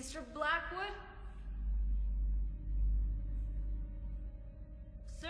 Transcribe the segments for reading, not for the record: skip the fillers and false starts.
Mr. Blackwood? Sir?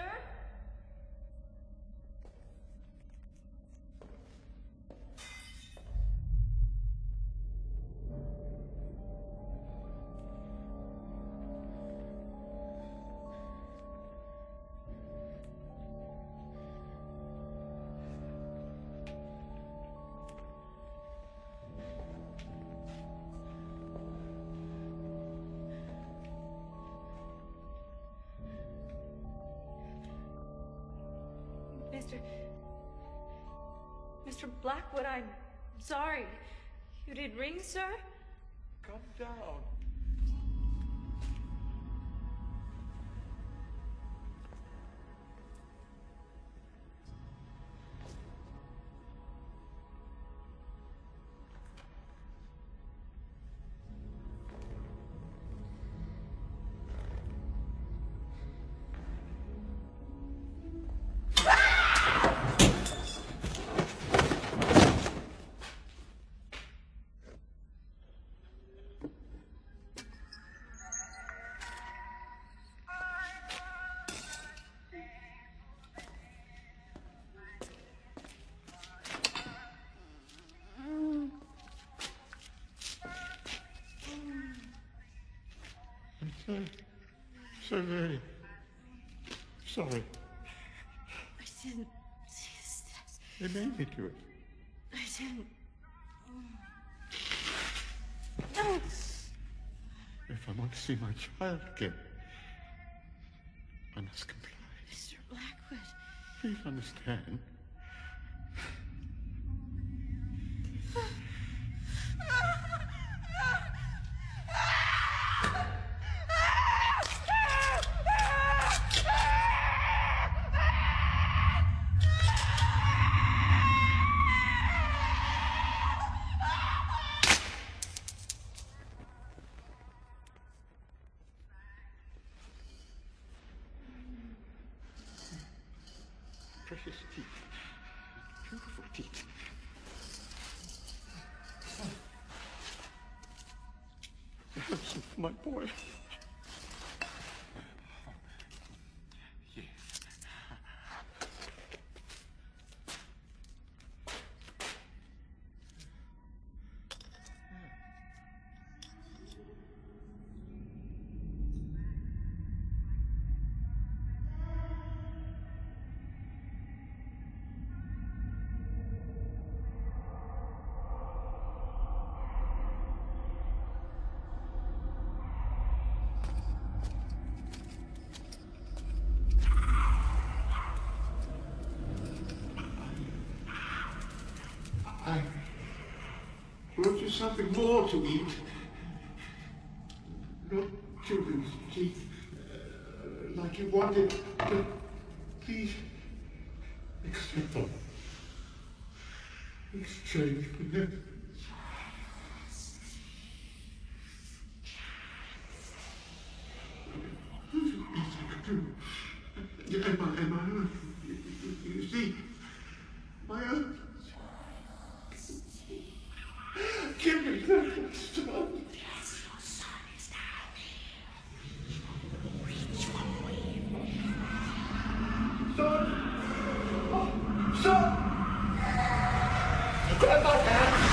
Mr. Blackwood, I'm sorry. You did ring, sir? Calm down. So very sorry. I didn't see the steps. They made me do it. I didn't. No. If I want to see my child again, I must comply. Mr. Blackwood. Please understand. Precious teeth. Beautiful teeth. Listen for my boy. Yes. I brought you something more to eat. Not children's teeth, like you wanted, but please accept them. Exchange with them. Am I own? You see, my own. Give me that son. Yes, your son is now here. Which one will you? Son! Oh, son! Grab my hand!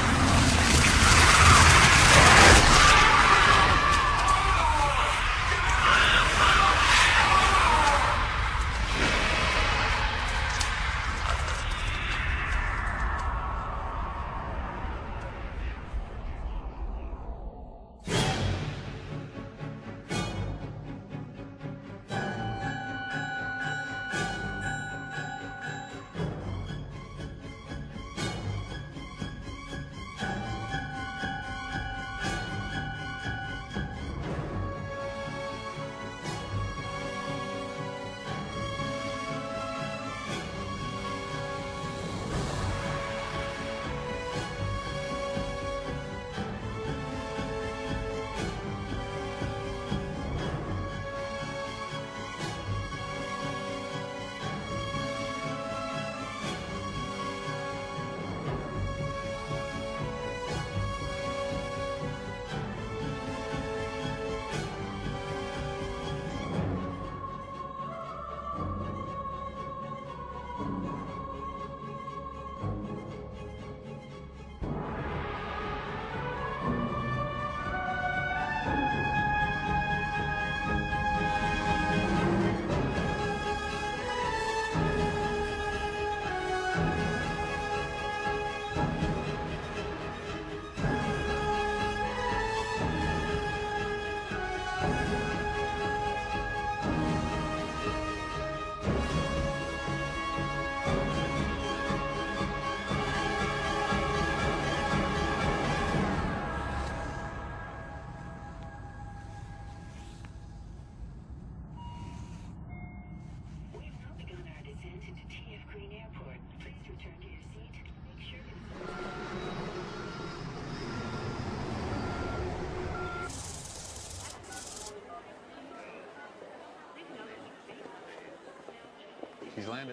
He's landed.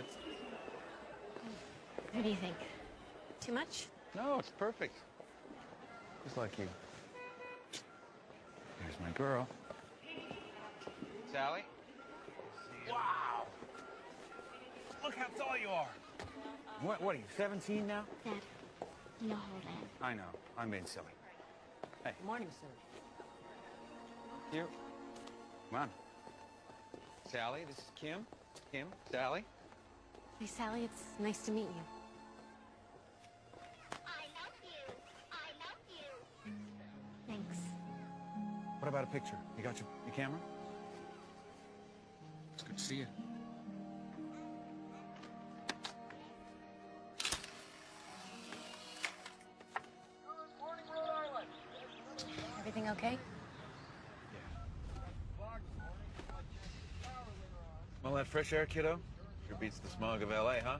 What do you think? Too much? No, it's perfect. Just like you. There's my girl. Sally? Wow! Look how tall you are. What are you, 17 now? Dad, you know how old I am. I know. I'm being silly. Hey. Morning, sir. You. Come on. Sally, this is Kim. Kim, Sally. Hey, Sally, it's nice to meet you. I love you. I love you. Thanks. What about a picture? You got your camera? It's good to see you. Everything okay? Smell that fresh air, kiddo? Sure beats the smog of L.A., huh?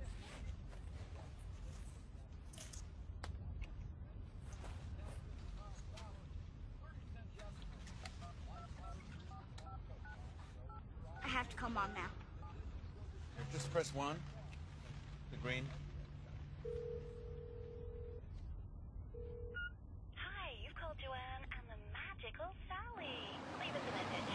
I have to call Mom now. Just press 1. The green. Hi, you've called Joanne and the magical Sally. Leave us a message.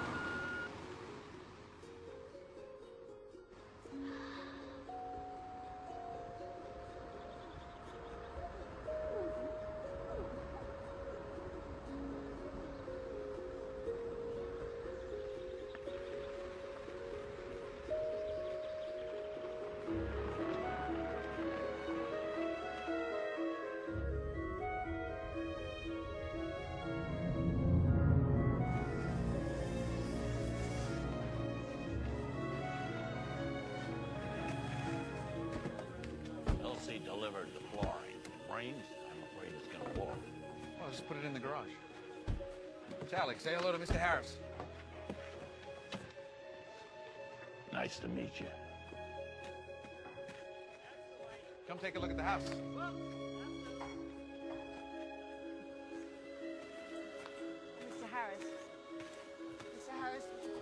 Elsie delivered the flooring. It rains, I'm afraid it's gonna walk. Well, just put it in the garage. Sally, say hello to Mr. Harris. Nice to meet you. Come take a look at the house. Mr. Harris. Mr. Harris.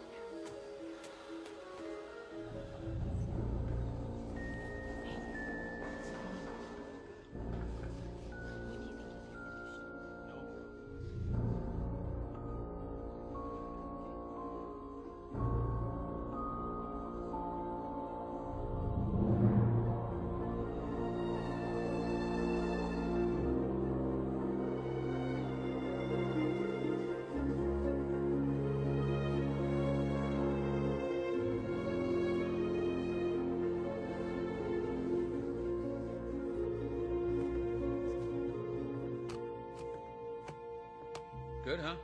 Good, huh?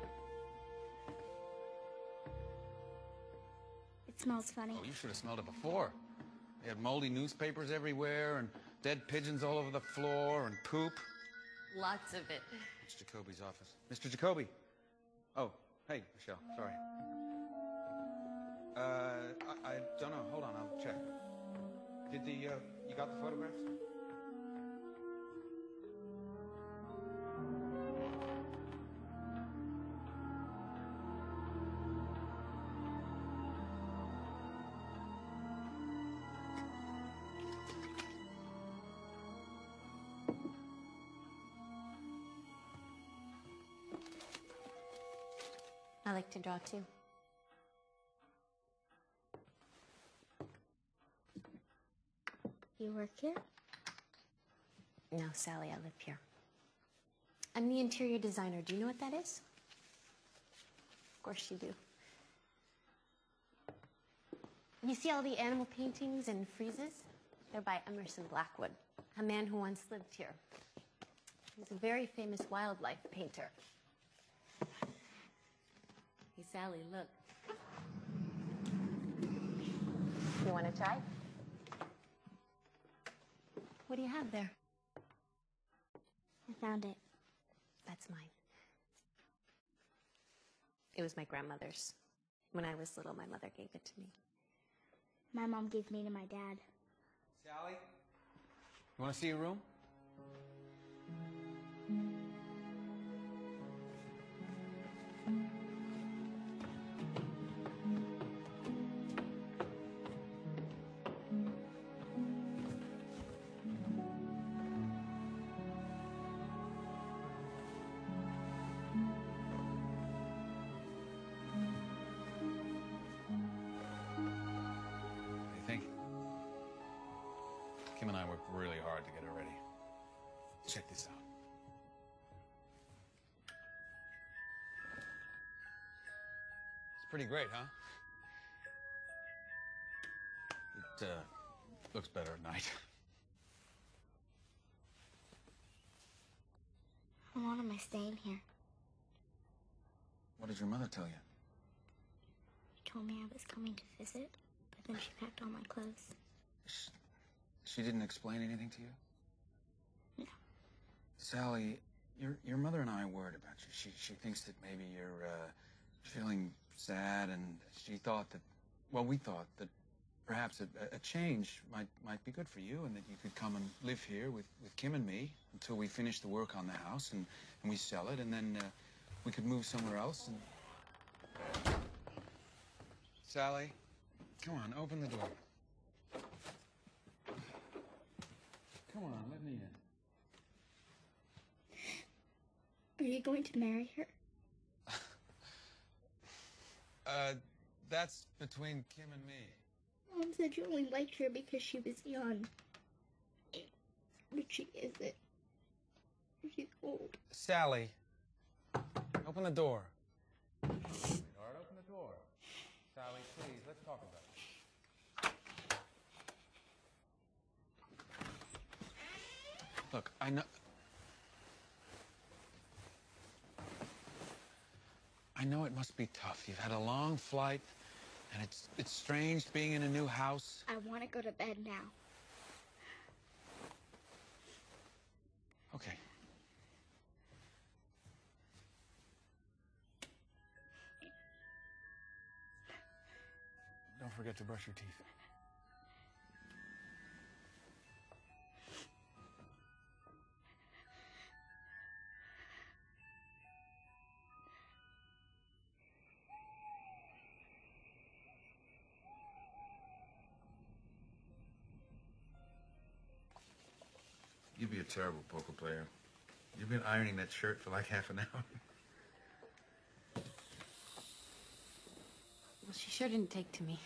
It smells funny. Oh, you should have smelled it before. They had moldy newspapers everywhere and dead pigeons all over the floor and poop. Lots of it. It's Jacoby's office. Mr. Jacoby. Oh, hey, Michelle. Sorry. I don't know. Hold on, I'll check. Did you got the photographs? I like to draw too. You work here? No, Sally, I live here. I'm the interior designer. Do you know what that is? Of course you do. You see all the animal paintings and friezes? They're by Emerson Blackwood, a man who once lived here. He's a very famous wildlife painter. Hey, Sally, look. You want to try? What do you have there? I found it. That's mine. It was my grandmother's. When I was little, my mother gave it to me. My mom gave me to my dad. Sally? You want to see your room? Kim and I worked really hard to get her ready. Check this out. It's pretty great, huh? It looks better at night. How long am I staying here? What did your mother tell you? She told me I was coming to visit, but then she packed all my clothes. She didn't explain anything to you? No. Sally, your mother and I are worried about you. She thinks that maybe you're feeling sad, and she thought that, well, we thought that perhaps a change might be good for you, and that you could come and live here with Kim and me until we finish the work on the house and we sell it, and then we could move somewhere else. And Sally, come on, open the door. Come on, let me in. Are you going to marry her? That's between Kim and me. Mom said you only liked her because she was young. But she isn't. She's old. Sally, open the door. Sweetheart, open the door. Sally, please, let's talk about it. Look, I know it must be tough. You've had a long flight, and it's strange being in a new house. I want to go to bed now. Okay. Don't forget to brush your teeth. You'd be a terrible poker player. You've been ironing that shirt for like half an hour. Well, she sure didn't take to me.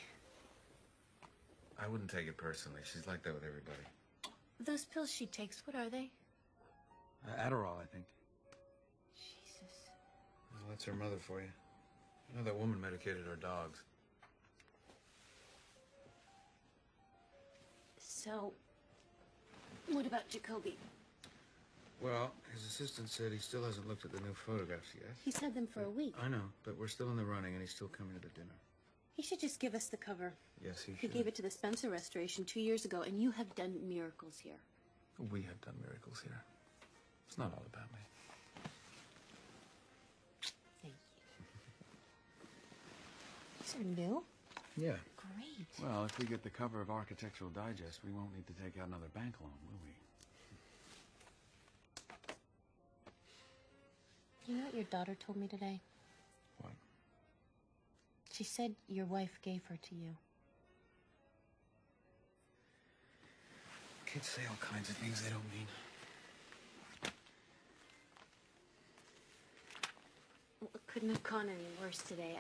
I wouldn't take it personally. She's like that with everybody. Those pills she takes, what are they? Adderall, I think. Jesus. Well, that's her mother for you. You know that woman medicated her dogs. So, what about Jacoby? Well, his assistant said he still hasn't looked at the new photographs yet. He's had them for a week. I know, but we're still in the running, and he's still coming to the dinner. He should just give us the cover. Yes, he He should. gave it to the Spencer Restoration 2 years ago, and you have done miracles here. We have done miracles here. It's not all about me. Thank you. These are new? Yeah. Great. Well, if we get the cover of Architectural Digest, we won't need to take out another bank loan, will we? You know what your daughter told me today? What? She said your wife gave her to you. Kids say all kinds of things they don't mean. Well, it couldn't have gone any worse today.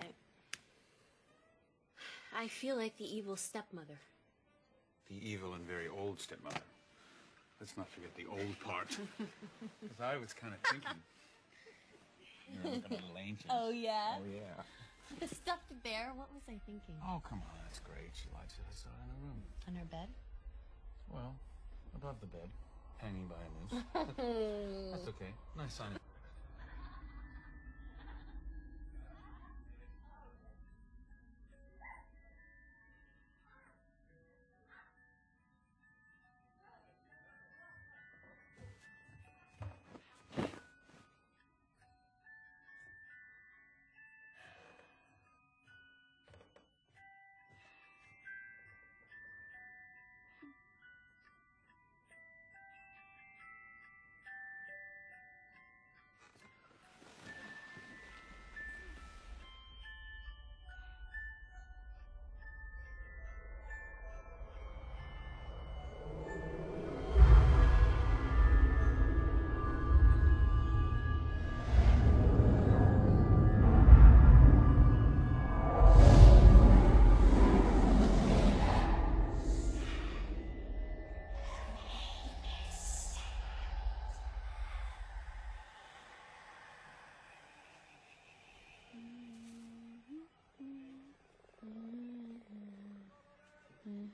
I feel like the evil stepmother. The evil and very old stepmother. Let's not forget the old part. Because I was kind of thinking. You're looking a little ancient. Oh, yeah? Oh, yeah. The stuffed bear? What was I thinking? Oh, come on, that's great. She likes it. I saw it in the room. On her bed? Well, above the bed, hanging by a noose. That's okay. Nice sign.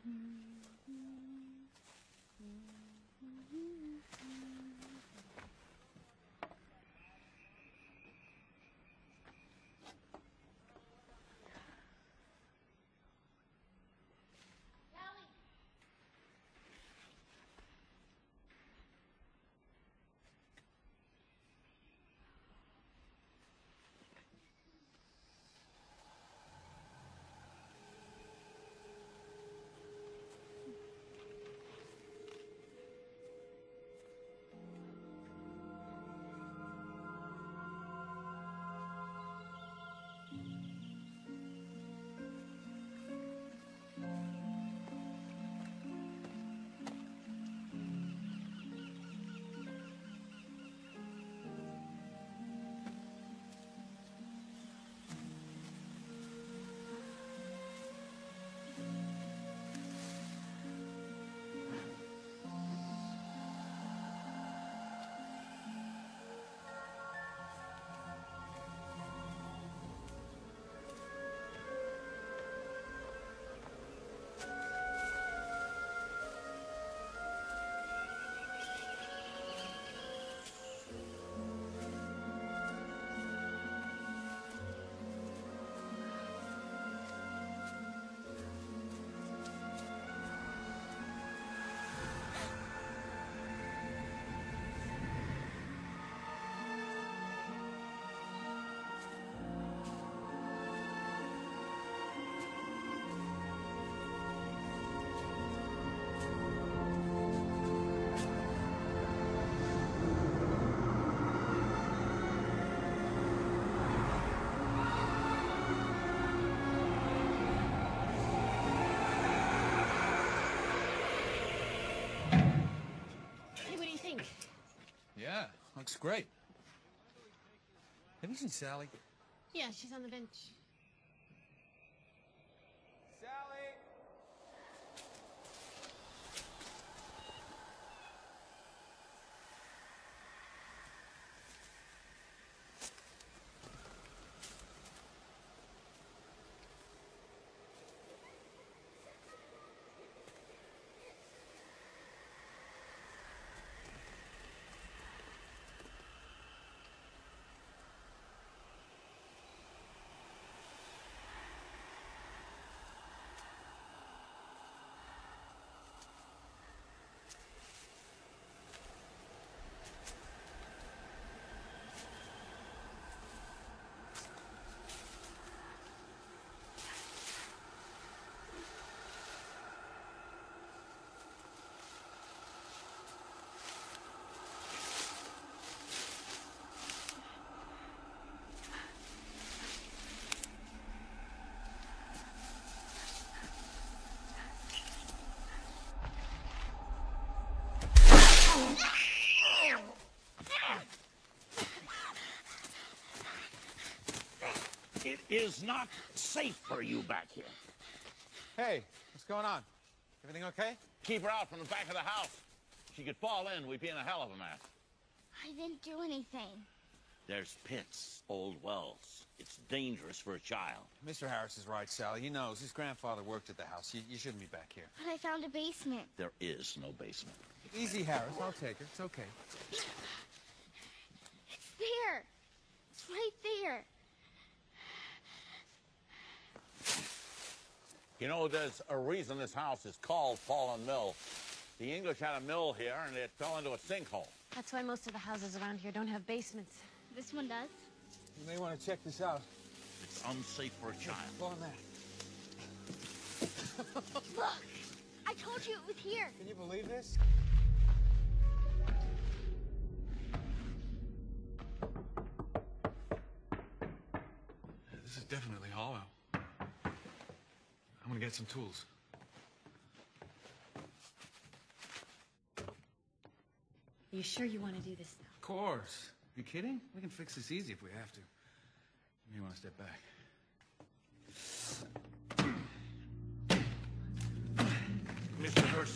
Yeah, looks great. Have you seen Sally? Yeah, she's on the bench. Sally! It is not safe for you back here. Hey, what's going on? Everything okay? Keep her out from the back of the house. She could fall in. We'd be in a hell of a mess. I didn't do anything. There's pits, old wells. It's dangerous for a child. Mr. Harris is right, Sally. He knows. His grandfather worked at the house. You shouldn't be back here. But I found a basement. There is no basement. Easy, Harris. I'll take her. It's okay. It's there. It's right there. You know, there's a reason this house is called Fallen Mill. The English had a mill here, and it fell into a sinkhole. That's why most of the houses around here don't have basements. This one does. You may want to check this out. It's unsafe for a child. Go on that. Look! I told you it was here. Can you believe this? This is definitely hollow. I'm gonna get some tools. Are you sure you want to do this now? Of course. You kidding? We can fix this easy if we have to. You may want to step back. Mr. Hurst,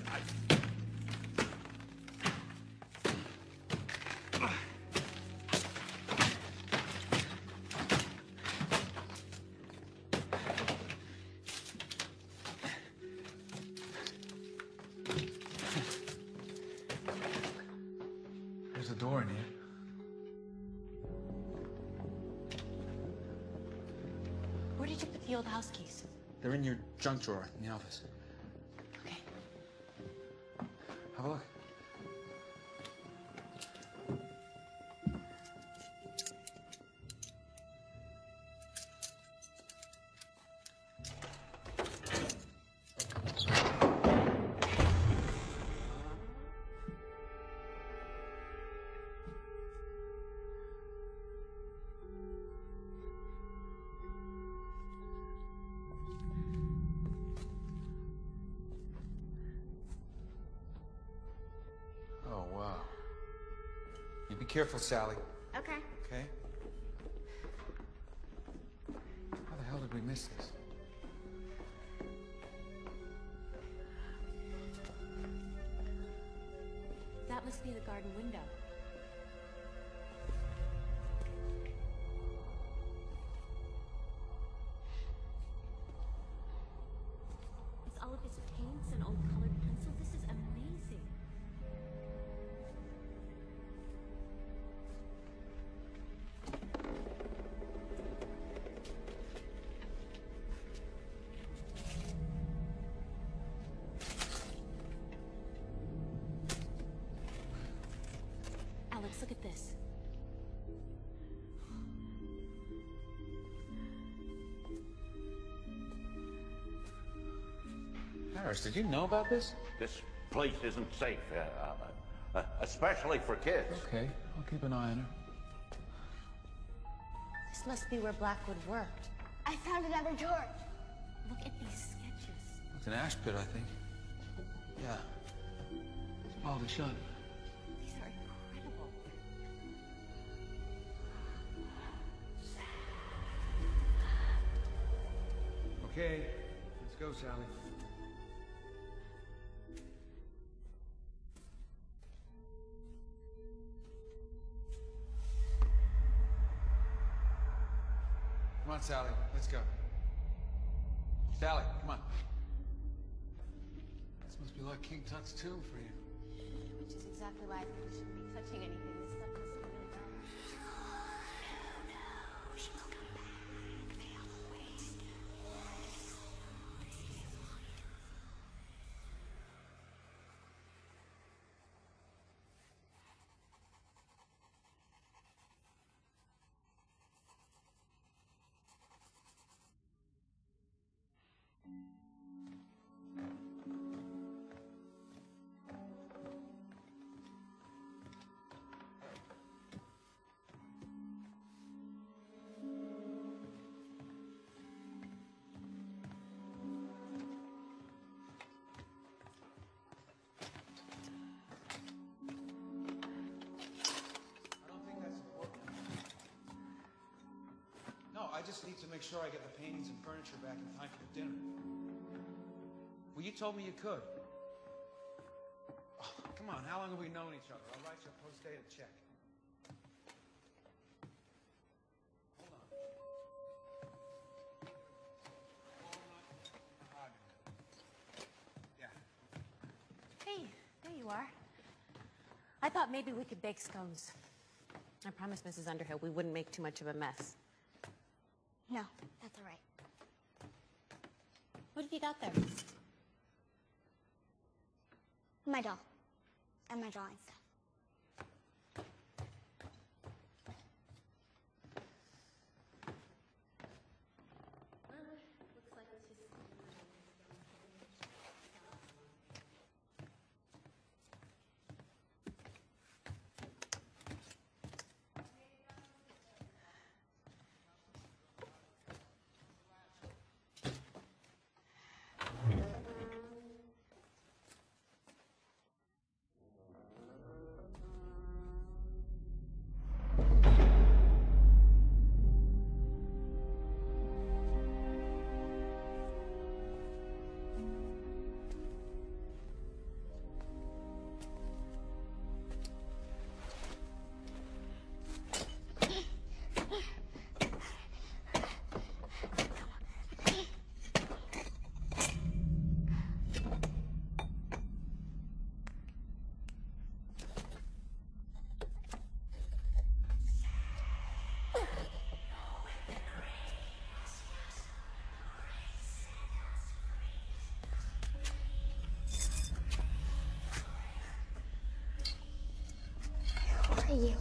door in here. Where did you put the old house keys? They're in your junk drawer in the office. Okay. Have a look. Oh, wow. You be careful, Sally. Okay. Okay? How the hell did we miss this? That must be the garden window. It's all of his paints and old colored pencils. This is amazing. Alex, look at this. Harris, did you know about this? This place isn't safe, especially for kids. Okay, I'll keep an eye on her. This must be where Blackwood worked. I found another drawer. Look at these sketches. It's an ash pit, I think. Yeah. It's welded shut. These are incredible. Okay, let's go, Sally. Come on, Sally, let's go. Sally, come on. This must be like King Tut's tomb for you. Which is exactly why I think we shouldn't be touching anything. This stuff must be really bad. I just need to make sure I get the paintings and furniture back in time for the dinner. Well, you told me you could. Oh, come on, how long have we known each other? I'll write you a post-dated check. Hold on. Yeah. Hey, there you are. I thought maybe we could bake scones. I promised Mrs. Underhill we wouldn't make too much of a mess. No, that's all right. What have you got there? My doll. And my drawing stuff. Looks like it's just... are you?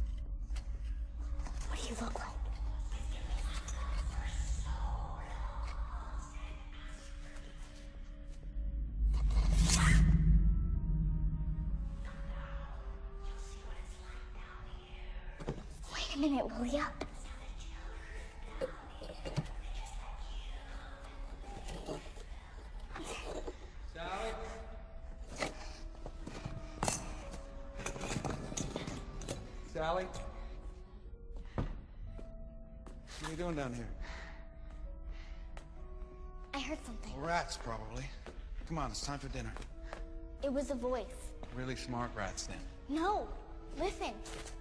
What do you look like? Wait a minute, will ya? Sally? Sally? What are you doing down here? I heard something. Rats, probably. Come on, it's time for dinner. It was a voice. Really smart rats, then. No, listen.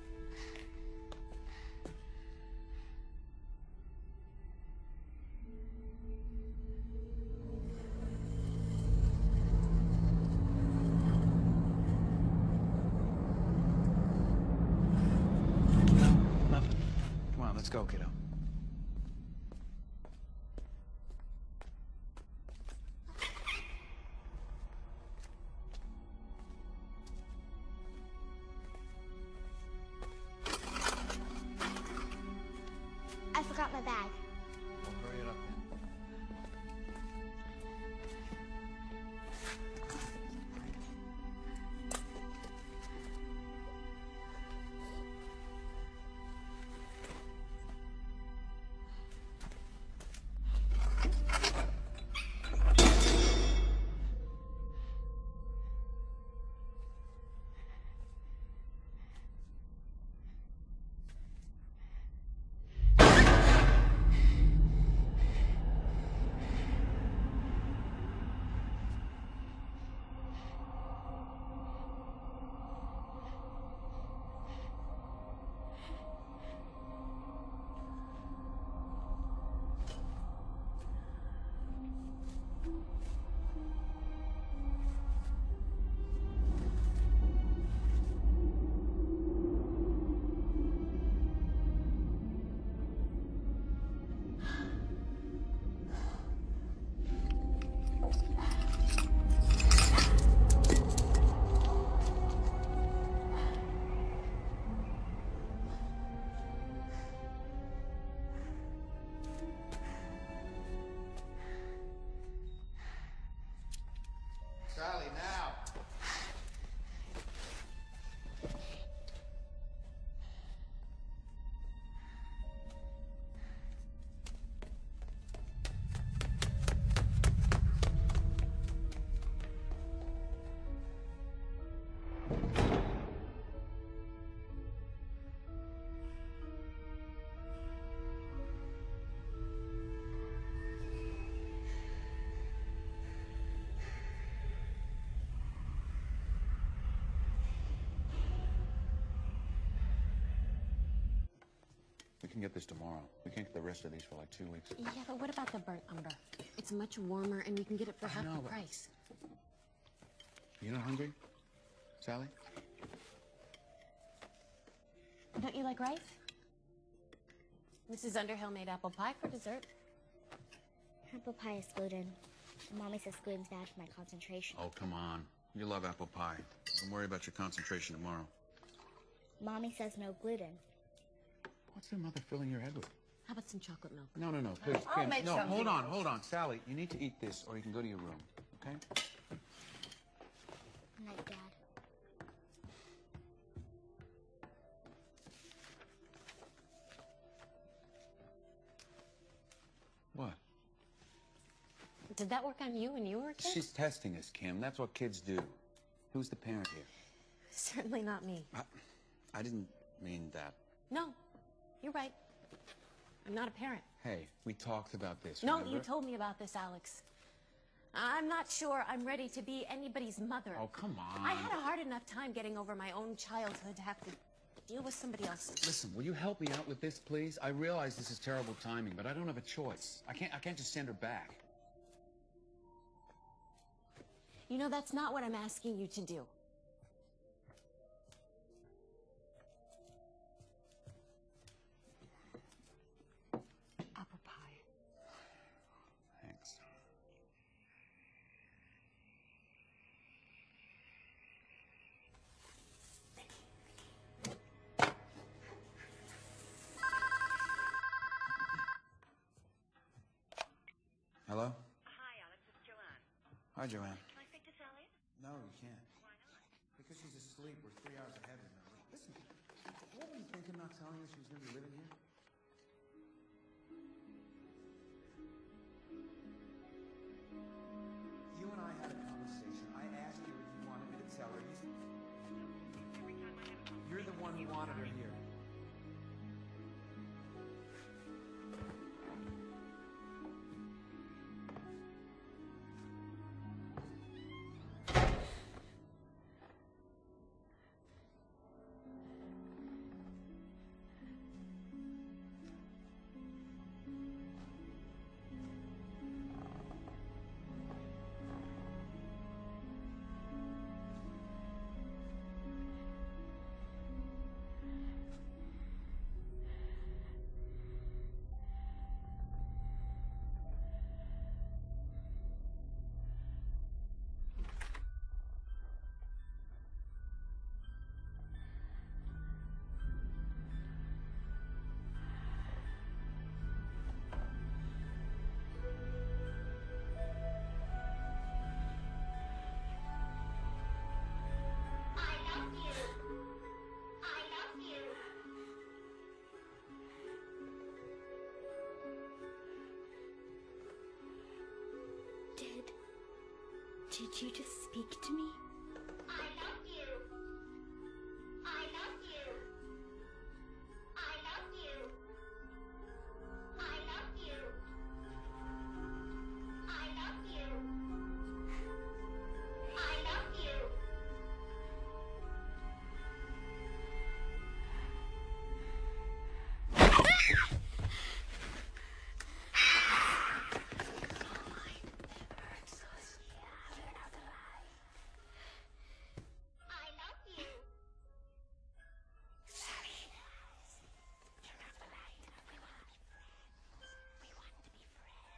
Nothing. Come on, let's go, kiddo. I forgot my bag. Well, hurry it up, then. Sally, now! We can get this tomorrow. We can't get the rest of these for like 2 weeks. Yeah, but what about the burnt umber? It's much warmer, and we can get it for half know, the but- price. You not hungry, Sally? Don't you like rice? Mrs. Underhill made apple pie for dessert. Apple pie is gluten. Mommy says gluten's bad for my concentration. Oh, come on. You love apple pie. Don't worry about your concentration tomorrow. Mommy says no gluten. What's your mother filling your head with? How about some chocolate milk? No, please. I'll Kim, make no, something hold on. Sally, you need to eat this or you can go to your room, okay? Night, Dad. What? Did that work on you when you were a kid? She's testing us, Kim. That's what kids do. Who's the parent here? Certainly not me. I didn't mean that. No, you're right. I'm not a parent. Hey, we talked about this, No, remember? you told me about this, Alex. I'm not sure I'm ready to be anybody's mother. Oh, come on. I had a hard enough time getting over my own childhood to have to deal with somebody else's. Listen, will you help me out with this, please? I realize this is terrible timing, but I don't have a choice. I can't just send her back. You know, that's not what I'm asking you to do. Apple pie. Thanks. Hi, Joanne. Can I speak to Sally? No, you can't. Why not? Because she's asleep. We're 3 hours ahead, remember? Listen, what were you thinking not telling us she was going to be living here? You and I had a conversation. I asked you if you wanted me to tell her. Every time I have a conversation, You're the one who wanted her here. Did you just speak to me? I love you. I love you. I love you. I love you. I love you. I love you. I love you. Sorry. Turn off the light. We want to be friends. We want to be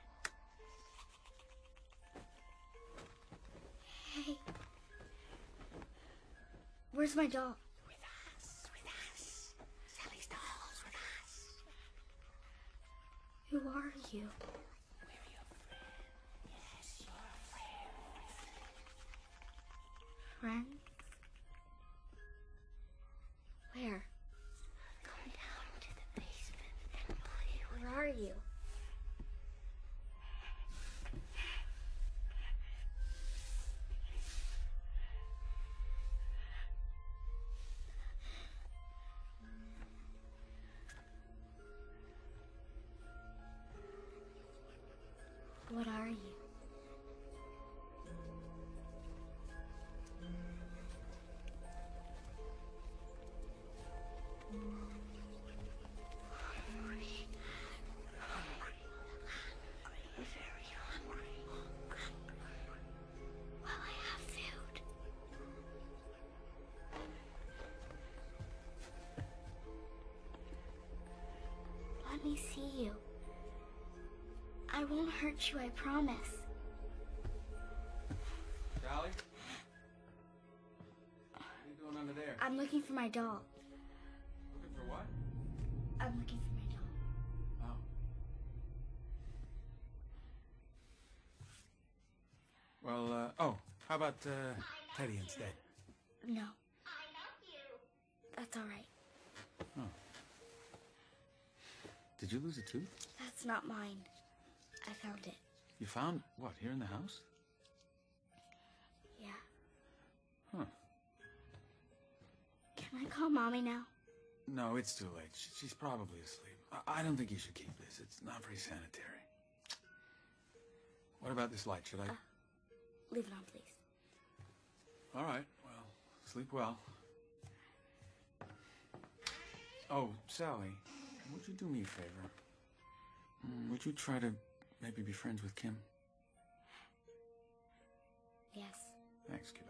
friends. Hey. Where's my doll? With us. With us. Sally's dolls with us. Who are you? We're your friend. Yes, your friend. Friends? Where? Come down to the basement and play with Where are you? What are you? very hungry. Well, I have food. Let me see you. I won't hurt you, I promise. Sally? What are you doing under there? I'm looking for my doll. Looking for what? I'm looking for my doll. Oh. Well, how about, Teddy instead? No, I love you. that's all right. Oh. Did you lose a tooth? That's not mine. I found it. You found what, here in the house? Yeah. Huh. Can I call Mommy now? No, it's too late. She's probably asleep. I don't think you should keep this. It's not very sanitary. What about this light? Should I... Leave it on, please. All right. Well, sleep well. Oh, Sally, would you do me a favor? Would you try to maybe be friends with Kim? Yes. Thanks, kiddo.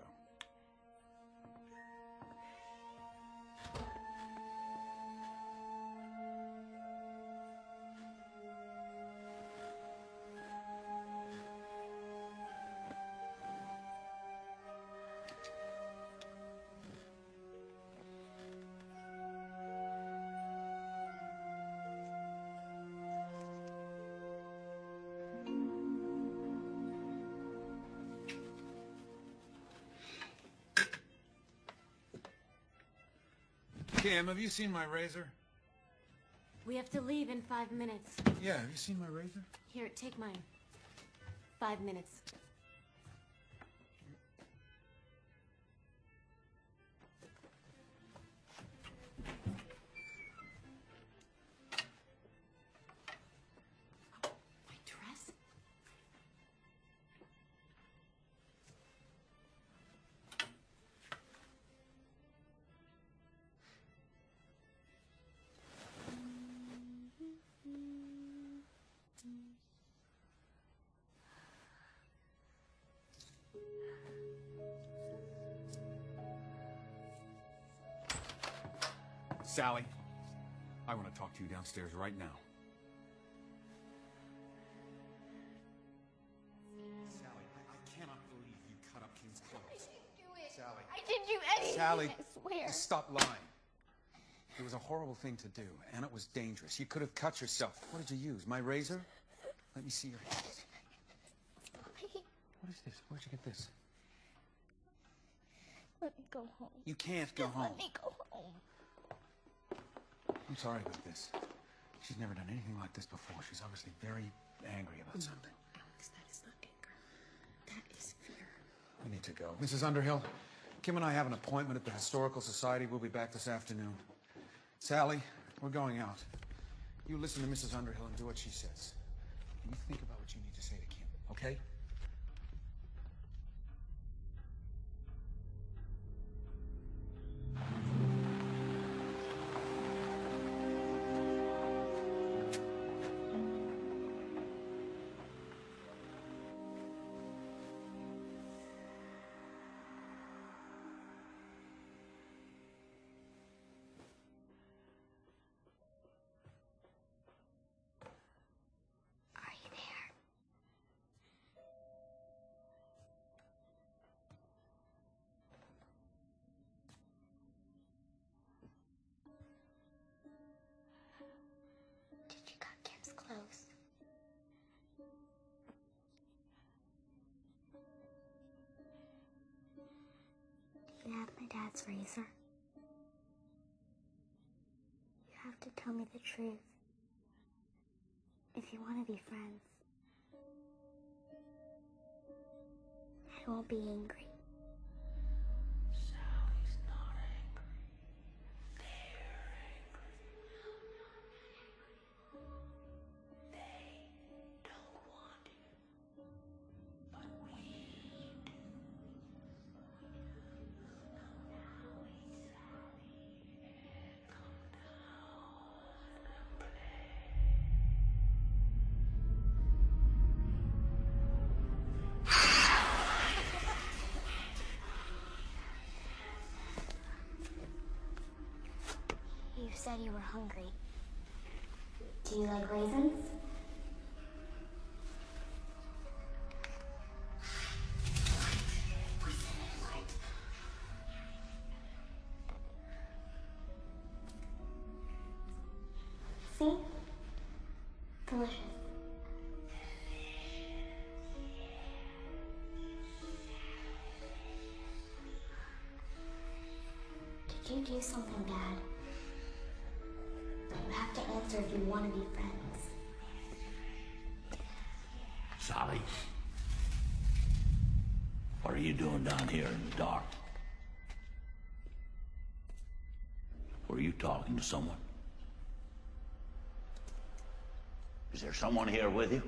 Kim, have you seen my razor? We have to leave in 5 minutes. Yeah, have you seen my razor? Here, take mine. 5 minutes. My dress? Sally, I want to talk to you downstairs right now. Sally, I cannot believe you cut up King's clothes. Sally. I didn't do anything. Sally, I swear. just stop lying. It was a horrible thing to do, and it was dangerous. You could have cut yourself. What did you use? My razor? Let me see your hands. What is this? Where'd you get this? Let me go home. You can't go Just home. Let me go home. I'm sorry about this. She's never done anything like this before. She's obviously very angry about something. Alex, that is not anger. That is fear. We need to go. Mrs. Underhill, Kim and I have an appointment at the Historical Society. We'll be back this afternoon. Sally, we're going out. You listen to Mrs. Underhill and do what she says. And you think about what you need to say to Kim, okay? Are you there? Did you cut Kim's clothes? Do you have my dad's razor? You have to tell me the truth. If you want to be friends, I won't be angry. Sally's not angry. They're angry. They don't want you. But we do. Come down, Sally. Come down and play. You said you were hungry. Do you like raisins? See? Delicious. Did you do something bad? You have to answer if you want to be friends. Sally, what are you doing down here in the dark? Were you talking to someone? Is there someone here with you?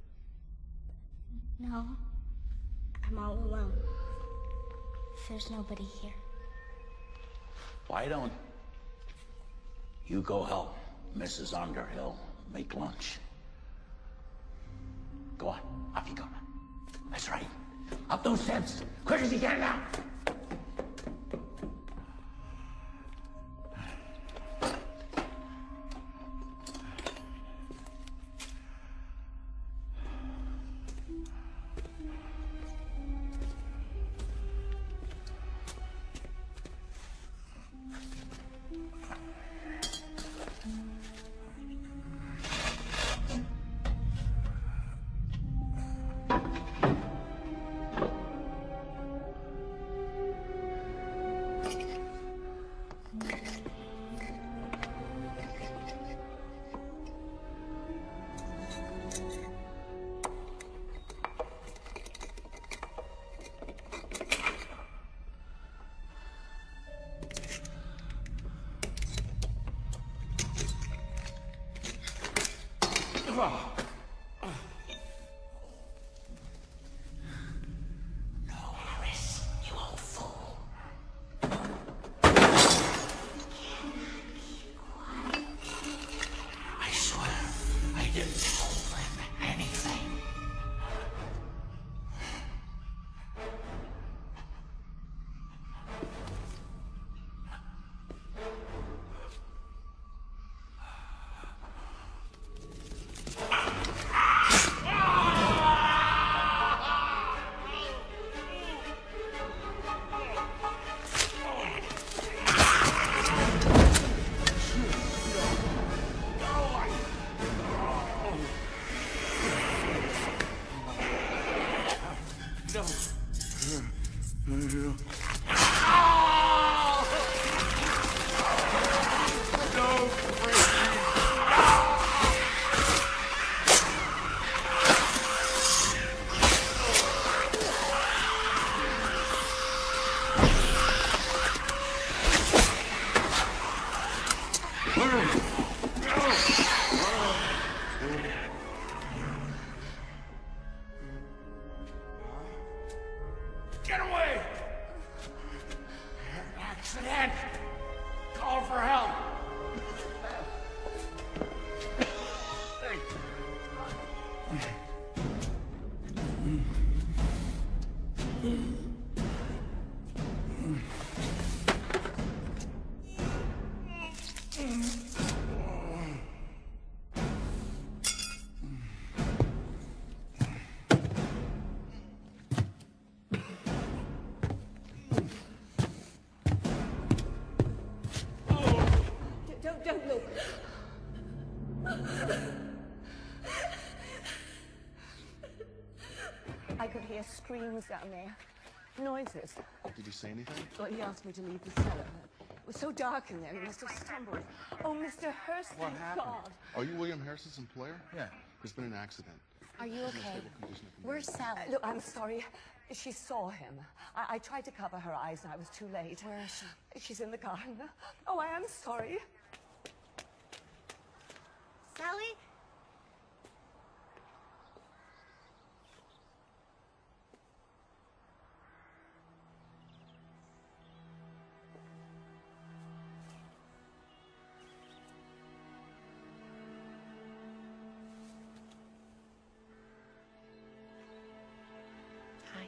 No. I'm all alone. There's nobody here. Why don't you go help Mrs. Underhill make lunch? Go on, off you go. That's right. Up those steps, quick as you can now. Eva! No, Harris, you old fool. I swear I didn't tell them anything. Get away! Accident! Call for help! Don't look. I could hear screams down there. Noises. Did you say anything? Well, he asked me to leave the cellar. It was so dark in there, he must have stumbled. Oh, Mr. Hurst, What thank happened? God. Are you William Harris's employer? Yeah. There's been an accident. Are you okay? Condition of Where's Sally? Look, I'm sorry. She saw him. I tried to cover her eyes and I was too late. Where is she? She's in the garden. Oh, I am sorry. Sally? Hi.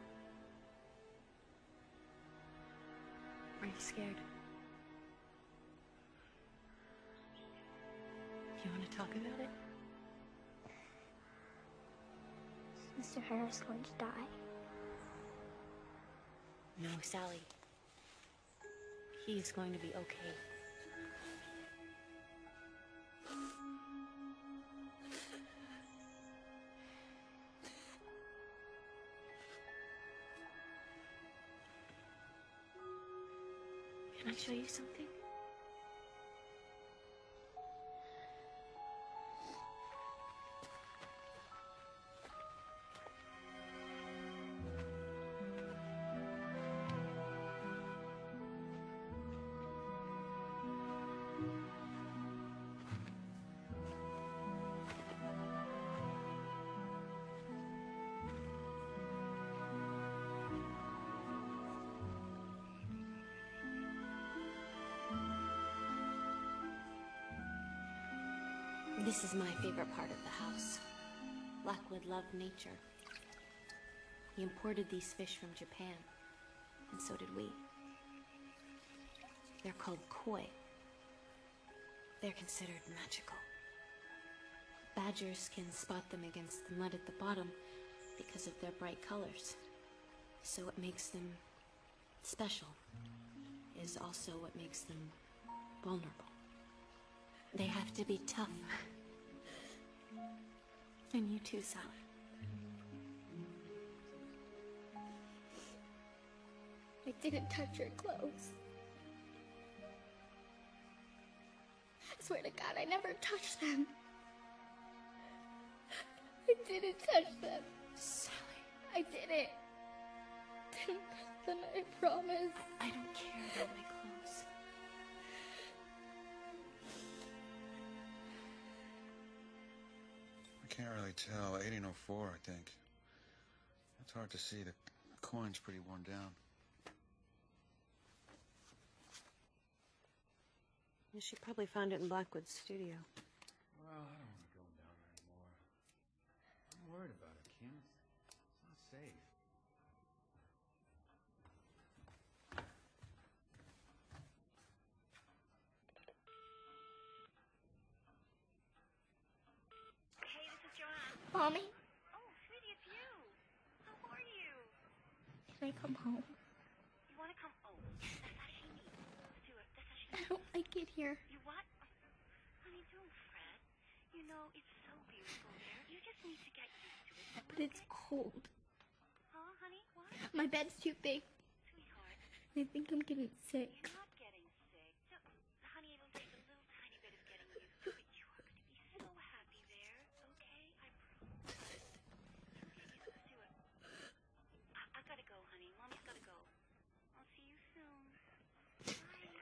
Are you scared? You want to talk about it? Is Mr. Harris going to die? No, Sally. He's going to be okay. Can I show you something? This is my favorite part of the house. Blackwood loved nature. He imported these fish from Japan, and so did we. They're called koi. They're considered magical. Badgers can spot them against the mud at the bottom because of their bright colors. So what makes them special is also what makes them vulnerable. They have to be tough. And you too, Sally. I didn't touch your clothes. I swear to God, I never touched them. I didn't touch them. Sally. I didn't. Didn't touch them, I promise. I don't care about my clothes. can't really tell. 1804, I think. It's hard to see. The coin's pretty worn down. Yeah, she probably found it in Blackwood's studio. Well, I don't want to go down there anymore. I'm worried about her, Kim. It's not safe. Hey, this is Joanne. Mommy, Oh, sweetie, it's you. How are you? can I come home? You want to come? Oh, that's sashimi. Let's do it. That's I sashimi. don't like it here. You what? Honey, don't fret. You know, it's so beautiful there. You just need to get used to it. But it's cold. Huh, honey? What? My bed's too big. Sweetheart, I think I'm getting sick. you're not getting sick. So, honey, it'll take a little tiny bit of getting used to it. You are going to be so happy there, okay? I promise. You'll get used to it. I gotta go, honey. Mommy's gotta go. I'll see you soon. Bye.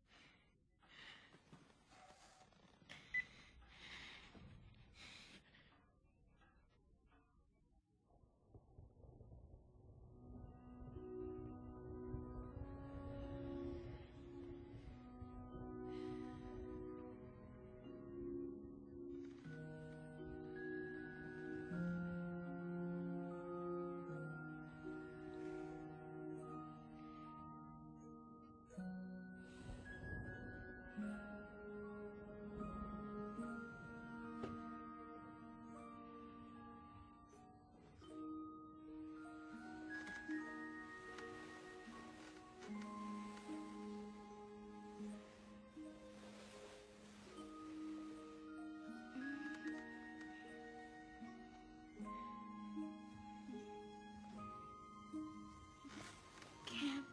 Cam.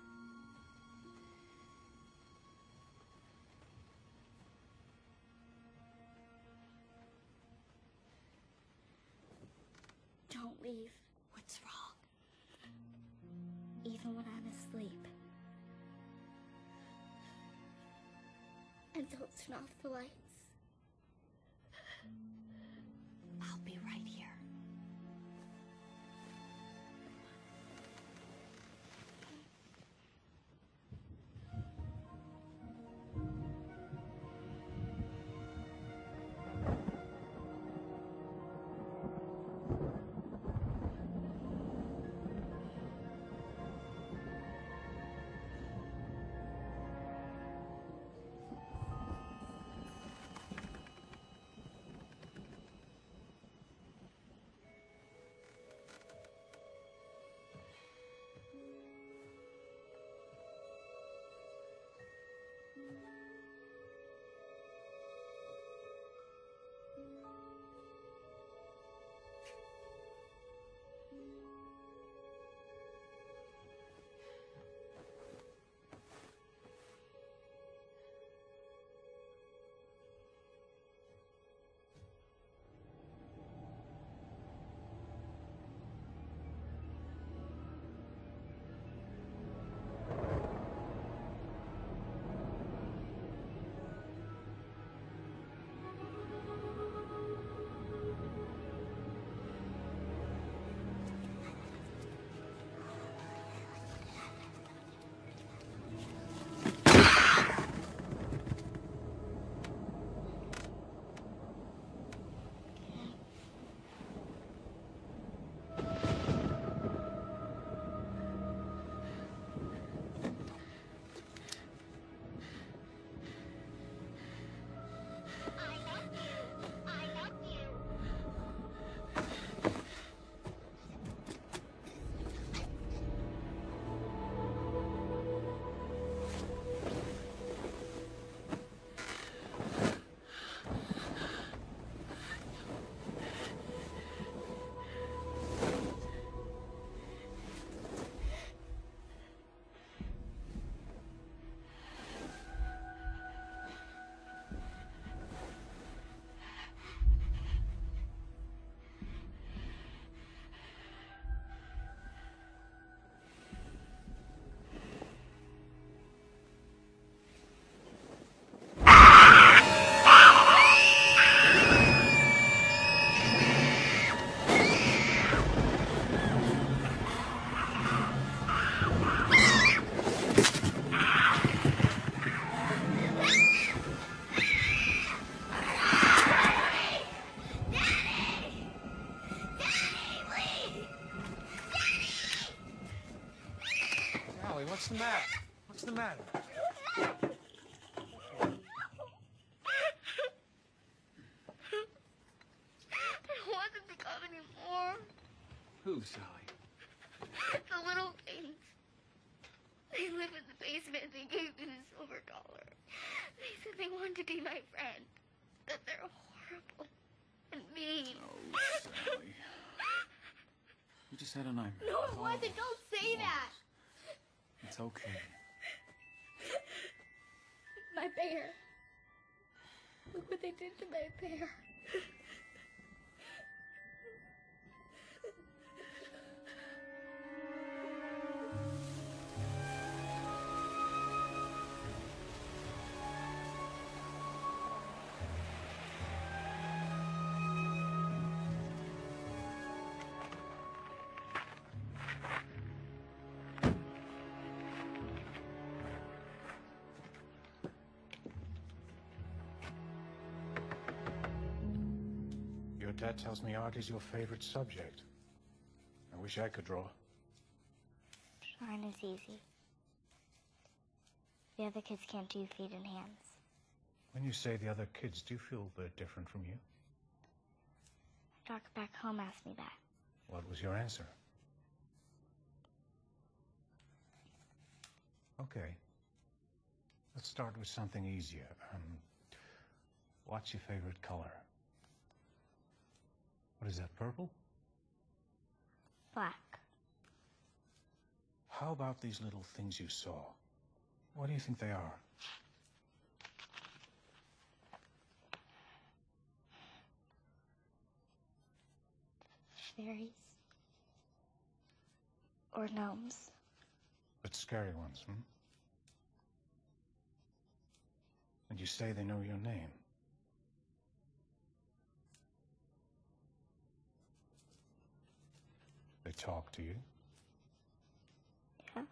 Don't leave. What's wrong? Even when I'm asleep. And don't turn off the lights. I'll be right here. Sally, what's the matter? What's the matter? I don't want them to come anymore. Who, Sally? The little things. They live in the basement. They gave me the silver dollar. They said they wanted to be my friend. That they're horrible and mean. Oh, Sally. You just had a nightmare. No, it wasn't. Don't say that. It's okay. My bear. Look what they did to my bear. Your dad tells me art is your favorite subject. I wish I could draw. Drawing is easy. The other kids can't do feet and hands. When you say the other kids do feel they're different from you, My doctor back home asked me that. what was your answer? Okay. Let's start with something easier. What's your favorite color? What is that, purple? Black. How about these little things you saw? What do you think they are? Fairies. Or gnomes. But scary ones, hmm? And you say they know your name. They talk to you? Yes.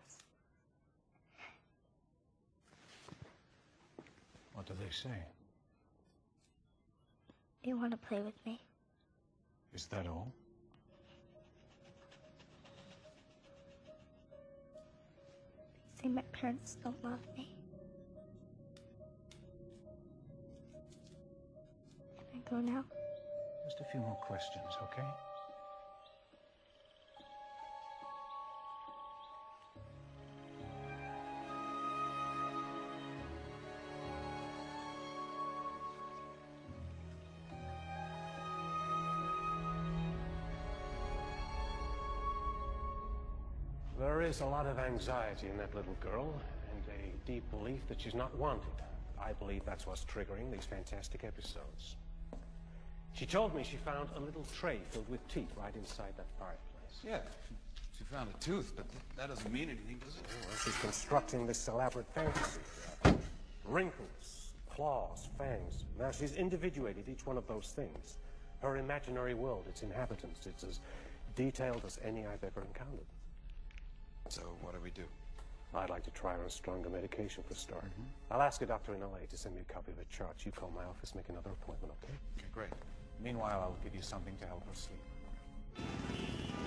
What do they say? You want to play with me? Is that all? They say my parents don't love me. Can I go now? Just a few more questions, okay? There is a lot of anxiety in that little girl, and a deep belief that she's not wanted. I believe that's what's triggering these fantastic episodes. She told me she found a little tray filled with teeth right inside that fireplace. Yeah, she found a tooth, but that doesn't mean anything, does it? Well, she's constructing this elaborate fantasy. Wrinkles, claws, fangs. Now, she's individuated each one of those things. Her imaginary world, its inhabitants, it's as detailed as any I've ever encountered. So what do we do? I'd like to try her a stronger medication for a start. I'll ask a doctor in LA to send me a copy of the chart. You call my office, make another appointment, okay? Okay, great. Meanwhile, I'll give you something to help her sleep.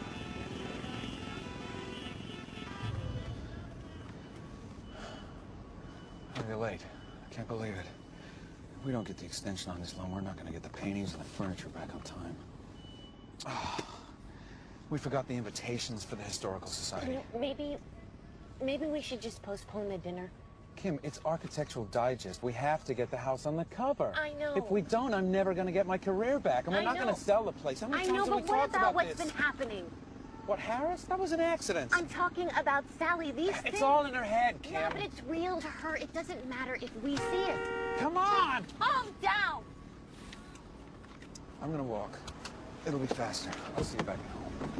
You're late. I can't believe it. If we don't get the extension on this loan, we're not going to get the paintings and the furniture back on time. Oh, we forgot the invitations for the Historical Society. Maybe we should just postpone the dinner. Kim, it's Architectural Digest. We have to get the house on the cover. I know. If we don't, I'm never going to get my career back. And we're not going to sell the place. How many times have we but what talked about about what's this? been happening? What, Harris? That was an accident. I'm talking about Sally. These things... It's all in her head, Kim. Yeah, but it's real to her. It doesn't matter if we see it. Come on! Calm down! I'm going to walk. It'll be faster. I'll see you back at home.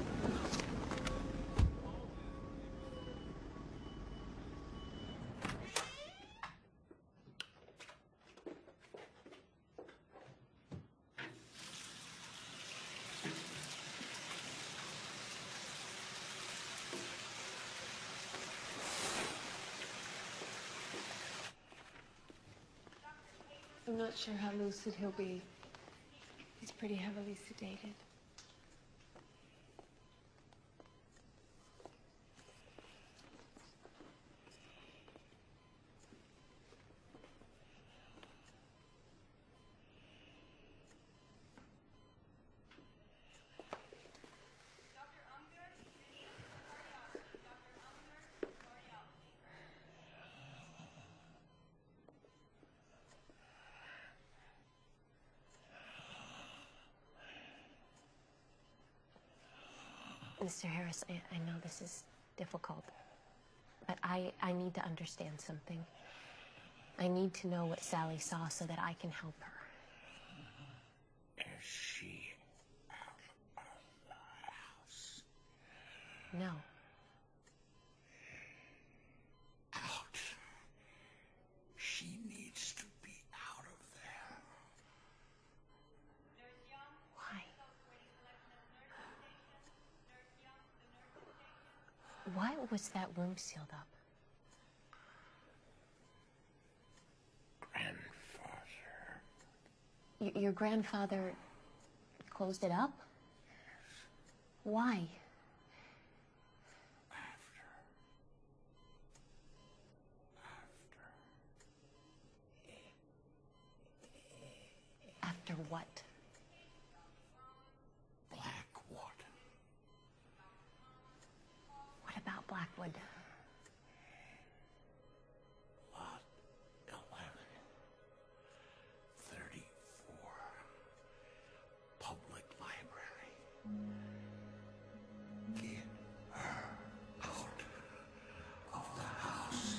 I'm not sure how lucid he'll be. He's pretty heavily sedated. Mr. Harris, I know this is difficult, but I need to understand something. I need to know what Sally saw so that I can help her. Is she out of the house? No. Out. She needs to be out of there. Why? Why was that room sealed up? Grandfather. Your grandfather closed it up? Why? After what? Blackwood. What about Blackwood? Lot 1134. Public library. Get her out of the house.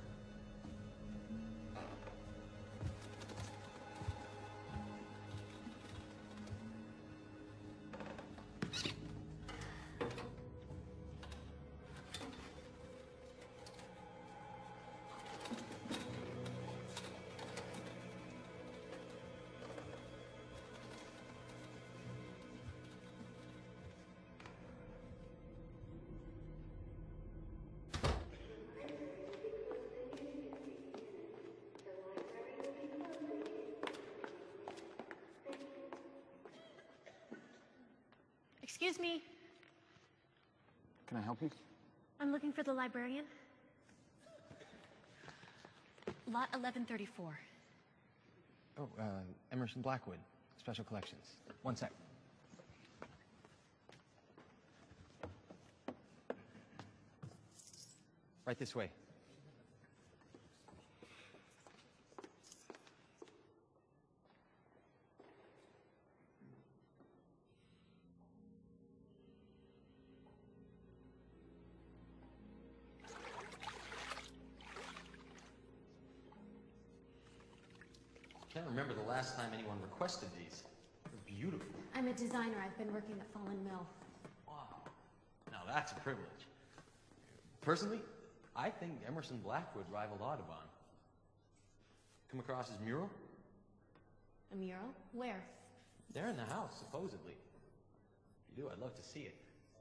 Excuse me. Can I help you? I'm looking for the librarian. Lot 1134. Oh, Emerson Blackwood, Special Collections. One sec. Right this way. I can't remember the last time anyone requested these. They're beautiful. I'm a designer. I've been working at Fallen Mill. Wow. Now that's a privilege. Personally, I think Emerson Blackwood rivaled Audubon. Come across his mural? A mural? Where? They're in the house, supposedly. If you do, I'd love to see it.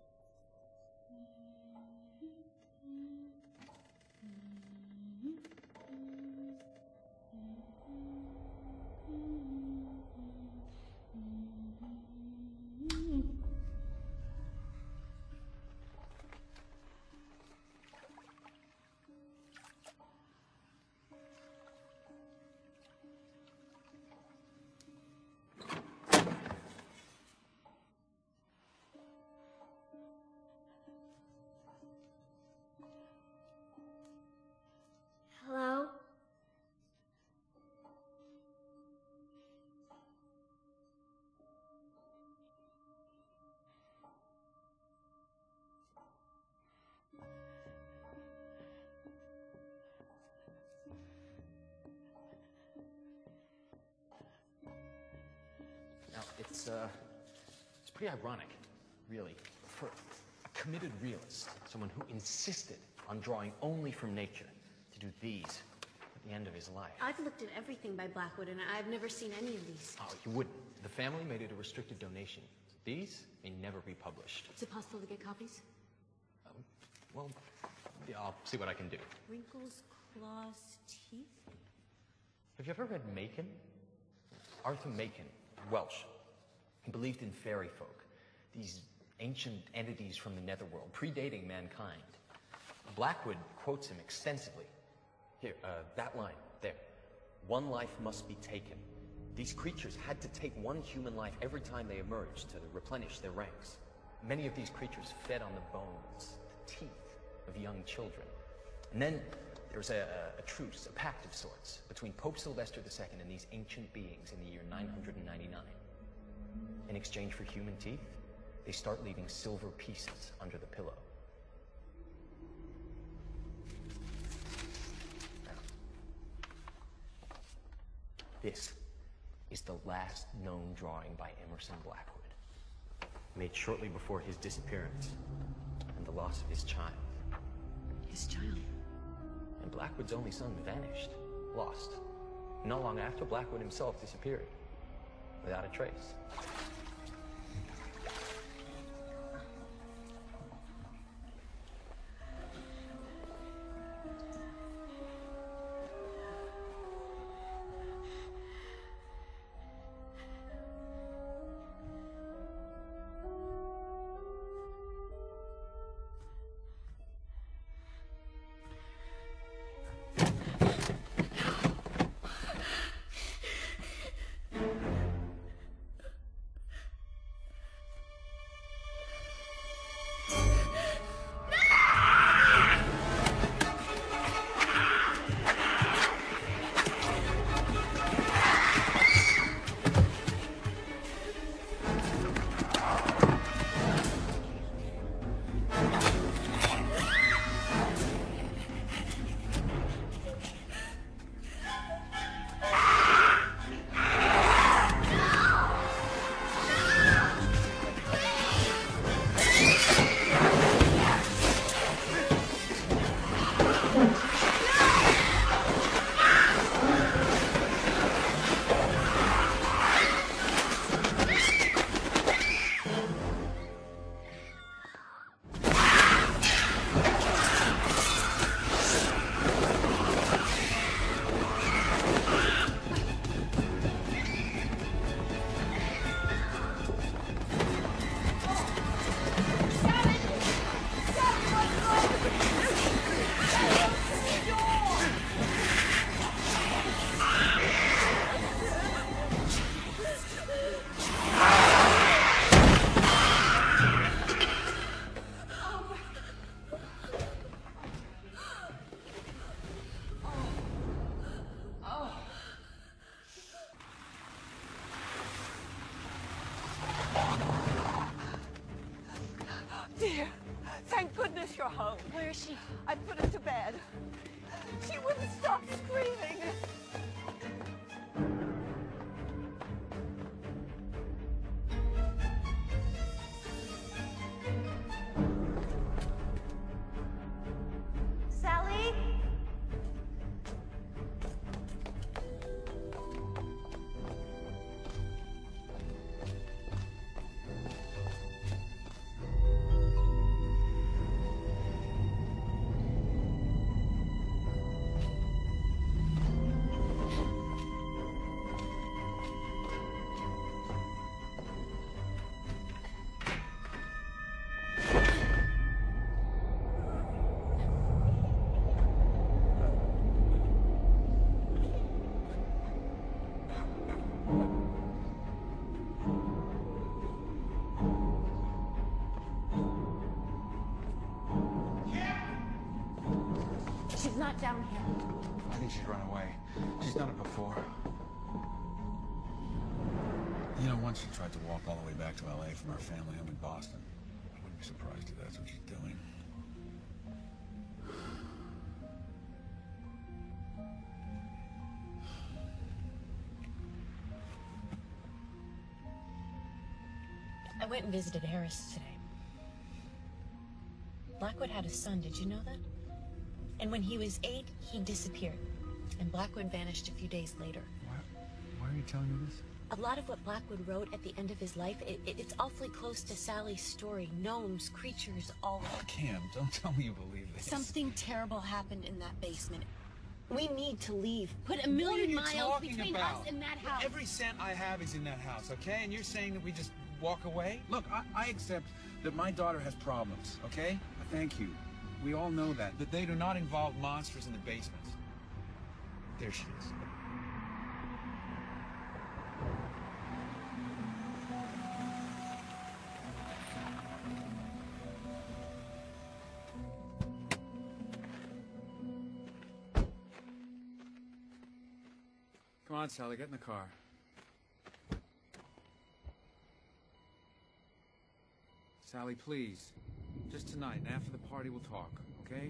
Hello? Now, it's pretty ironic, really, for a committed realist, someone who insisted on drawing only from nature, to do these at the end of his life. I've looked at everything by Blackwood, and I've never seen any of these. Oh, you wouldn't. The family made it a restricted donation. These may never be published. Is it possible to get copies? Well, yeah, I'll see what I can do. Wrinkles, claws, teeth? Have you ever read Macon? Arthur Macon, Welsh. He believed in fairy folk, these ancient entities from the netherworld, predating mankind. Blackwood quotes him extensively. Here, that line, there. One life must be taken. These creatures had to take one human life every time they emerged to replenish their ranks. Many of these creatures fed on the bones, the teeth of young children. And then there was a truce, a pact of sorts, between Pope Sylvester II and these ancient beings in the year 999. In exchange for human teeth, they start leaving silver pieces under the pillow. This is the last known drawing by Emerson Blackwood, made shortly before his disappearance and the loss of his child. His child? And Blackwood's only son vanished, lost. Not long after, Blackwood himself disappeared, without a trace. Dear, thank goodness you're home. Where is she? I put her to bed. She wouldn't stop screaming. Sally? She's not down here. I think she's run away. She's done it before. You know, once she tried to walk all the way back to L.A. from her family home in Boston. I wouldn't be surprised if that's what she's doing. I went and visited Harris today. Blackwood had a son, did you know that? And when he was 8, he disappeared. And Blackwood vanished a few days later. Why are you telling me this? A lot of what Blackwood wrote at the end of his life, it's awfully close to Sally's story. Gnomes, creatures, all. Oh, Cam, don't tell me you believe this. Something terrible happened in that basement. We need to leave. Put a What million are you miles talking between about? us and that house. Every cent I have is in that house, okay? And you're saying that we just walk away? Look, I accept that my daughter has problems, okay? Thank you. We all know that. That they do not involve monsters in the basement. There she is. Come on, Sally, get in the car. Sally, please. Just tonight, and after the party, we'll talk, okay?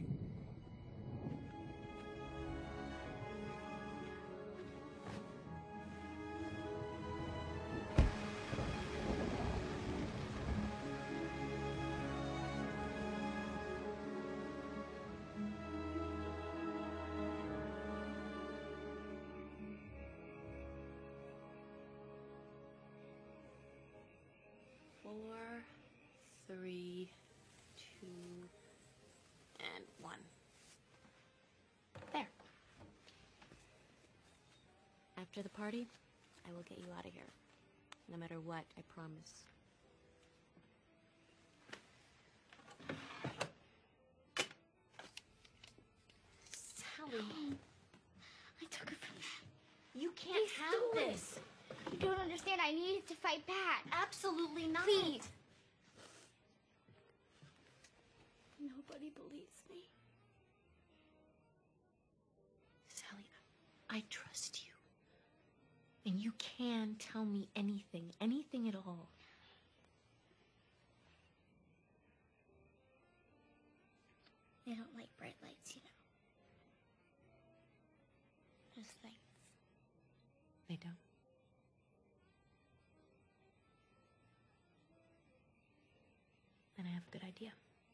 Four, 3, 2, and 1. There. After the party, I will get you out of here. No matter what, I promise. Sally. I took it from him. You can't have this. You don't understand. I needed to fight back. Absolutely not. Please. Nobody believes me. Sally, I trust you. And you can tell me anything at all. They don't like bright lights, you know. Just lights. They don't. Then I have a good idea.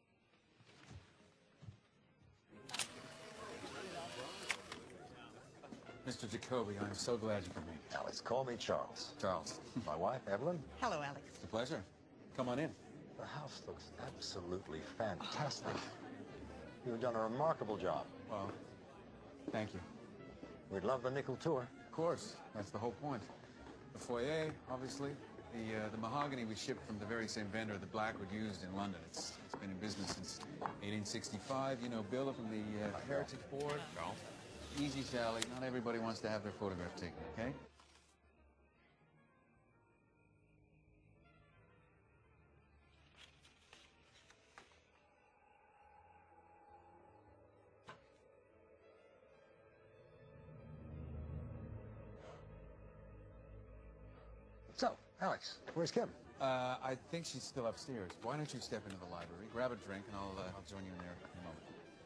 Mr. Jacoby, I'm so glad you could make it. Alex, call me Charles. Charles. My wife, Evelyn. Hello, Alex. It's a pleasure. Come on in. The house looks absolutely fantastic. You've done a remarkable job. Well, thank you. We'd love the nickel tour. Of course. That's the whole point. The foyer, obviously. The mahogany we shipped from the very same vendor that Blackwood used in London. It's been in business since 1865. You know Bill from the Heritage Board? Charles? Easy, Sally. Not everybody wants to have their photograph taken, okay? So, Alex, where's Kim? I think she's still upstairs. Why don't you step into the library, grab a drink, and I'll join you in there in a moment.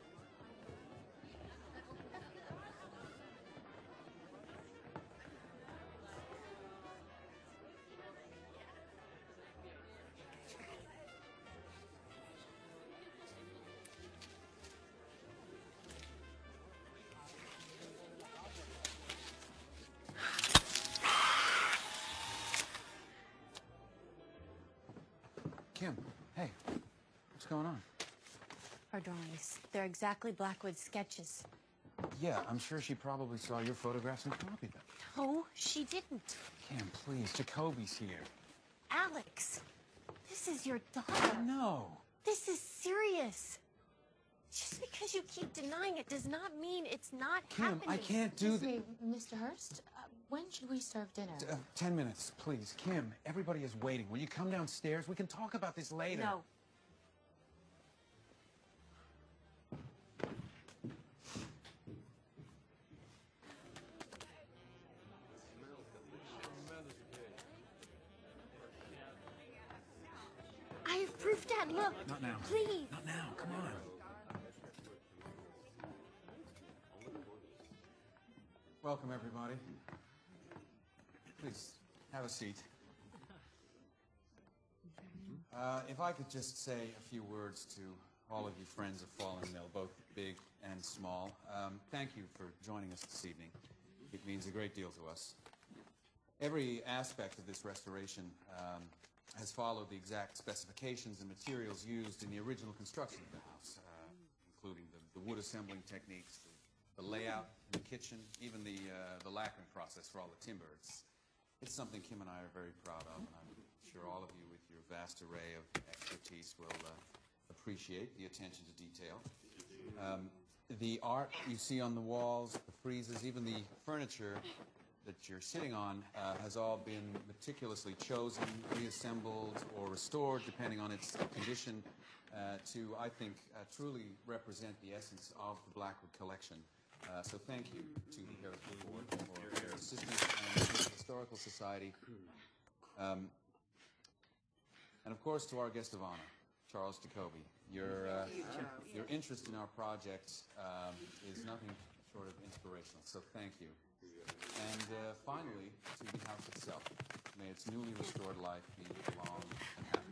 Kim, hey, what's going on? Our drawings. They're exactly Blackwood's sketches. Yeah, I'm sure she probably saw your photographs and copied them. No, she didn't. Kim, please, Jacoby's here. Alex, this is your daughter. No. This is serious. Just because you keep denying it does not mean it's not happening. Kim, I can't do that. Mr. Hurst, when should we serve dinner? 10 minutes, please. Kim, everybody is waiting. Will you come downstairs? We can talk about this later. No. I have proof, Dad. Look. Not now. Please. Not now. Come on. Welcome, everybody. Please, have a seat. If I could just say a few words to all of you friends of Fallen Mill, both big and small. Thank you for joining us this evening. It means a great deal to us. Every aspect of this restoration has followed the exact specifications and materials used in the original construction of the house, including the wood assembling techniques, the layout, the kitchen, even the lacquering process for all the timber. It's something Kim and I are very proud of, and I'm sure all of you with your vast array of expertise will appreciate the attention to detail. The art you see on the walls, the friezes, even the furniture that you're sitting on has all been meticulously chosen, reassembled, or restored, depending on its condition, to, I think, truly represent the essence of the Blackwood collection. So thank you to the Heritage Board for their assistance and to the Historical Society. And of course to our guest of honor, Charles Jacoby. Your interest in our project is nothing short of inspirational, so thank you. And finally, to the house itself. May its newly restored life be long and happy.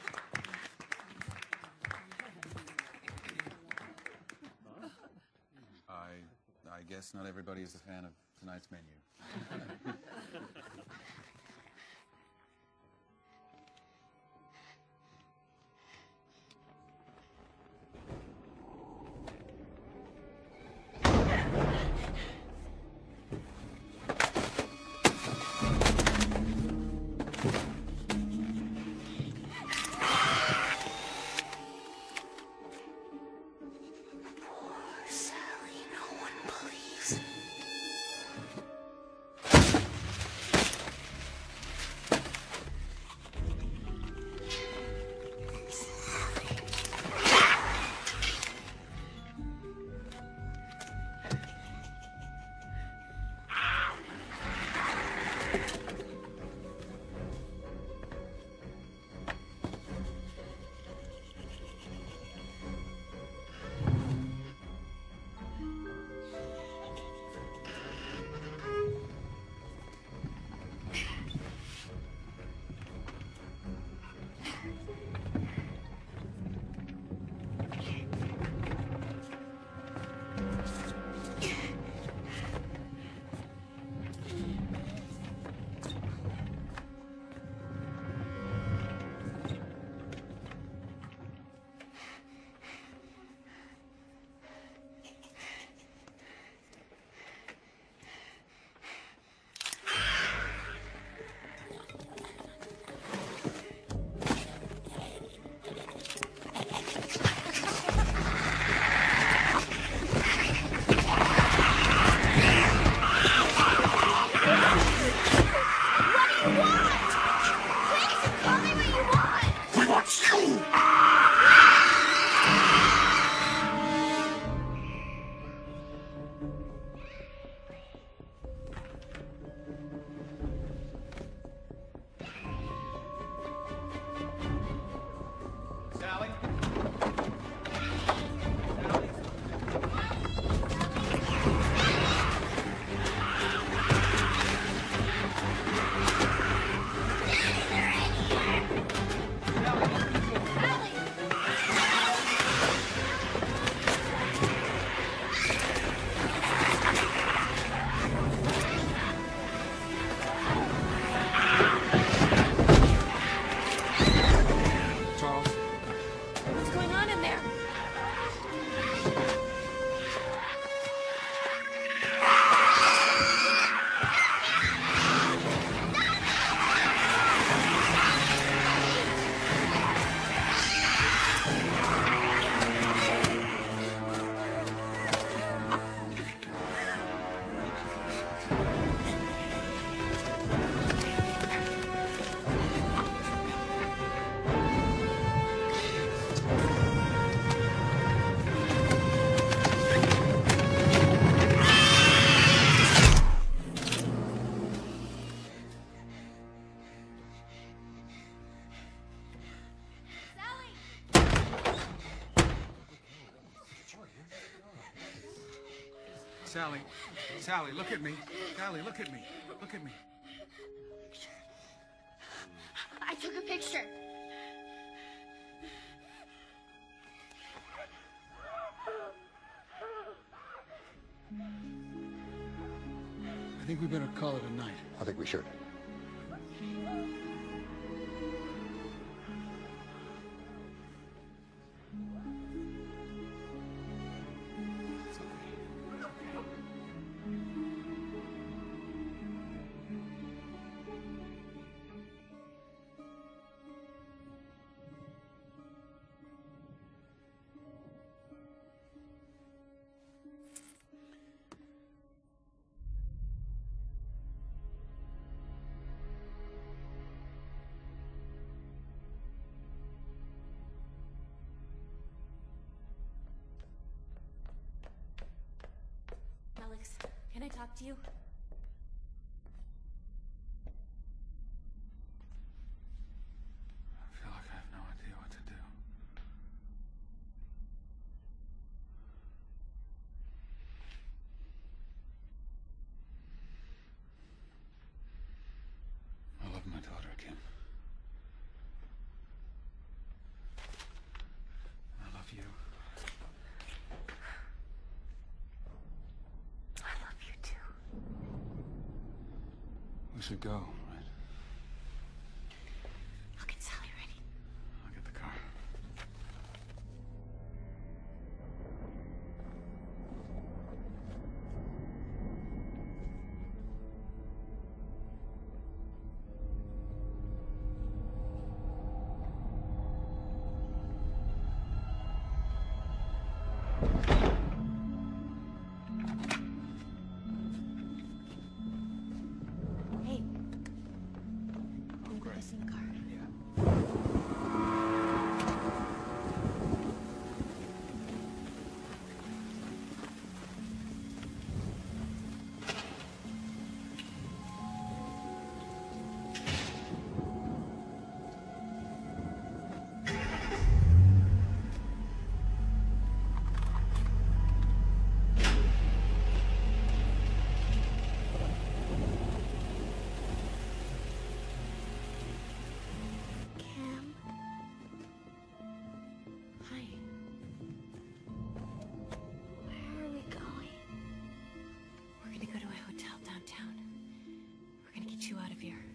I guess not everybody is a fan of tonight's menu. Sally, Sally, look at me. Sally, look at me. Look at me. I took a picture. I think we better call it a night. I think we should. Alex, can I talk to you? I feel like I have no idea what to do. should go, right? I'll get Sally ready. I'll get the car. Hey. Hold this in the car. Cam. Hi. Where are we going? We're gonna go to a hotel downtown. We're gonna get you out of here.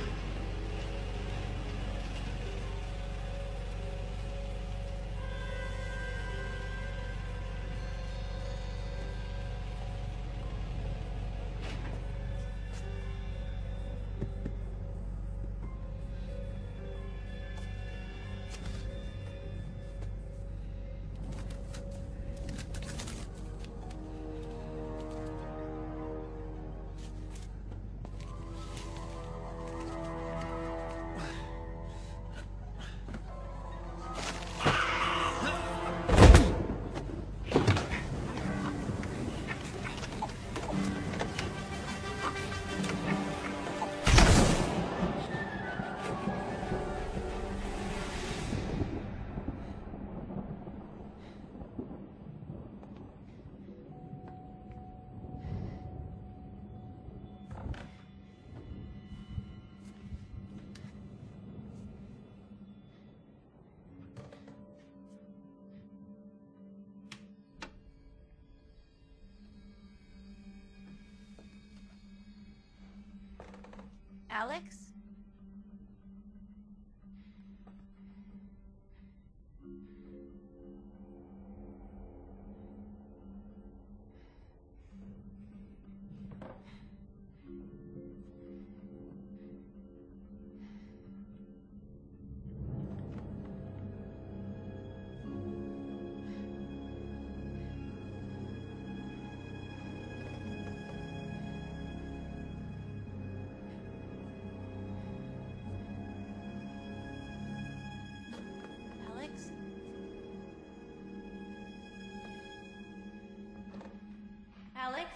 Alex? Alex? Alex?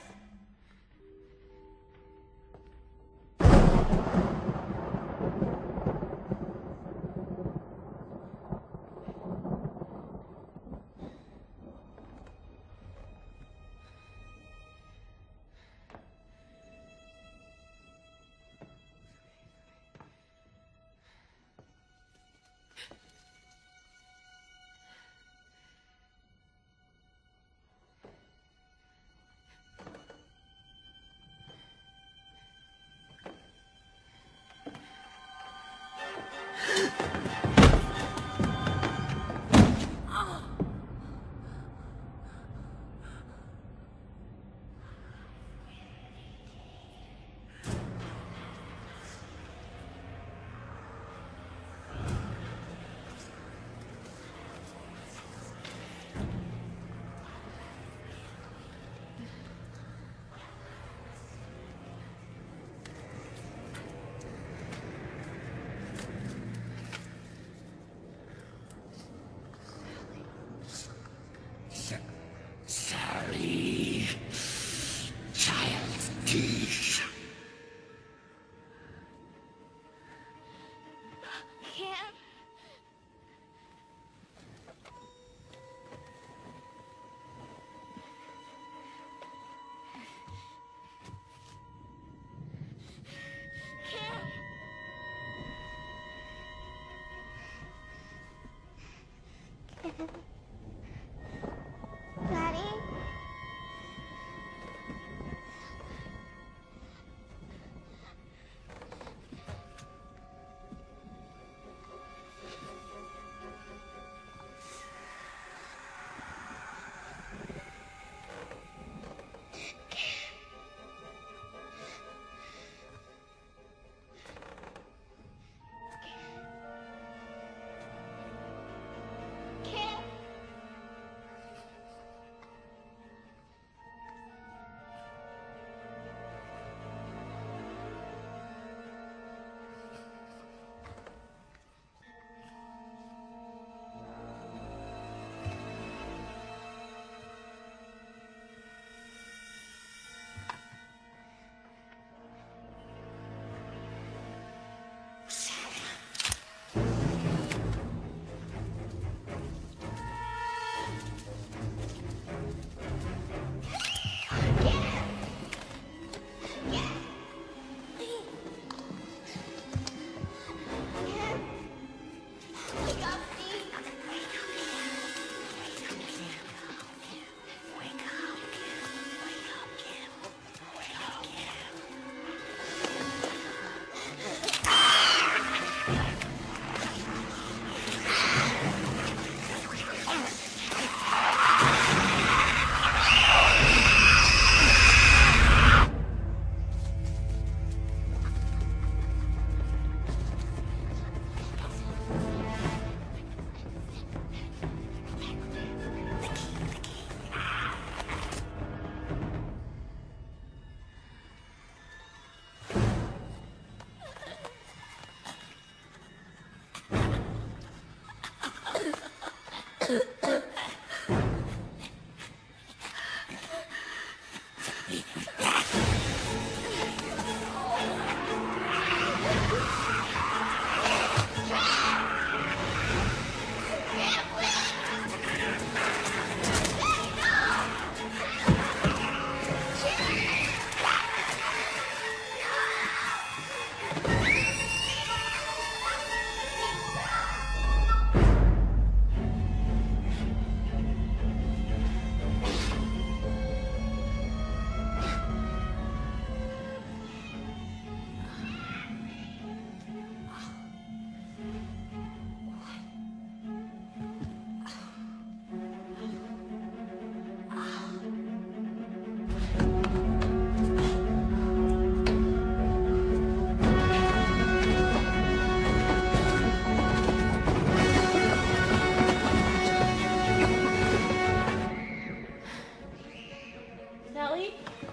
Sally?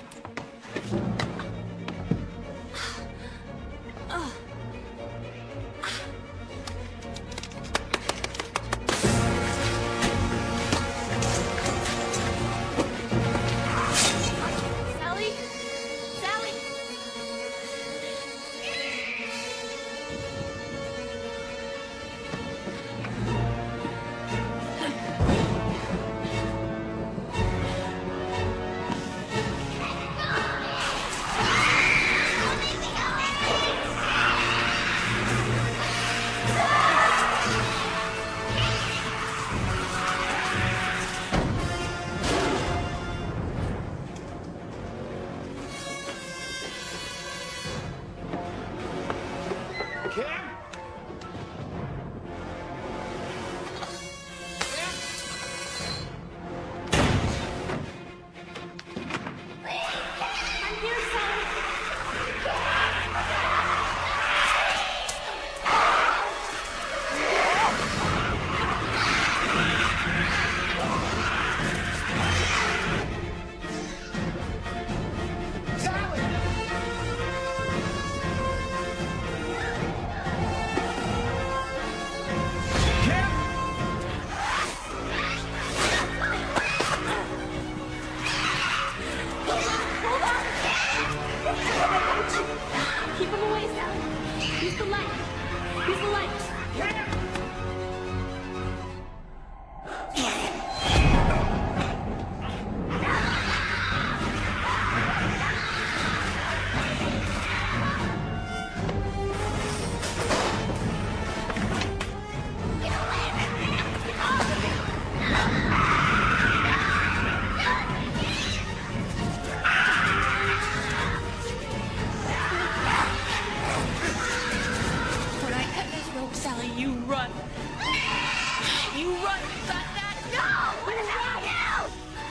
Sally? Sally? Keep him away, Sally. Use the light. Use the light. When I cut this rope, Sally, you run. You run. You got that? No! What about you?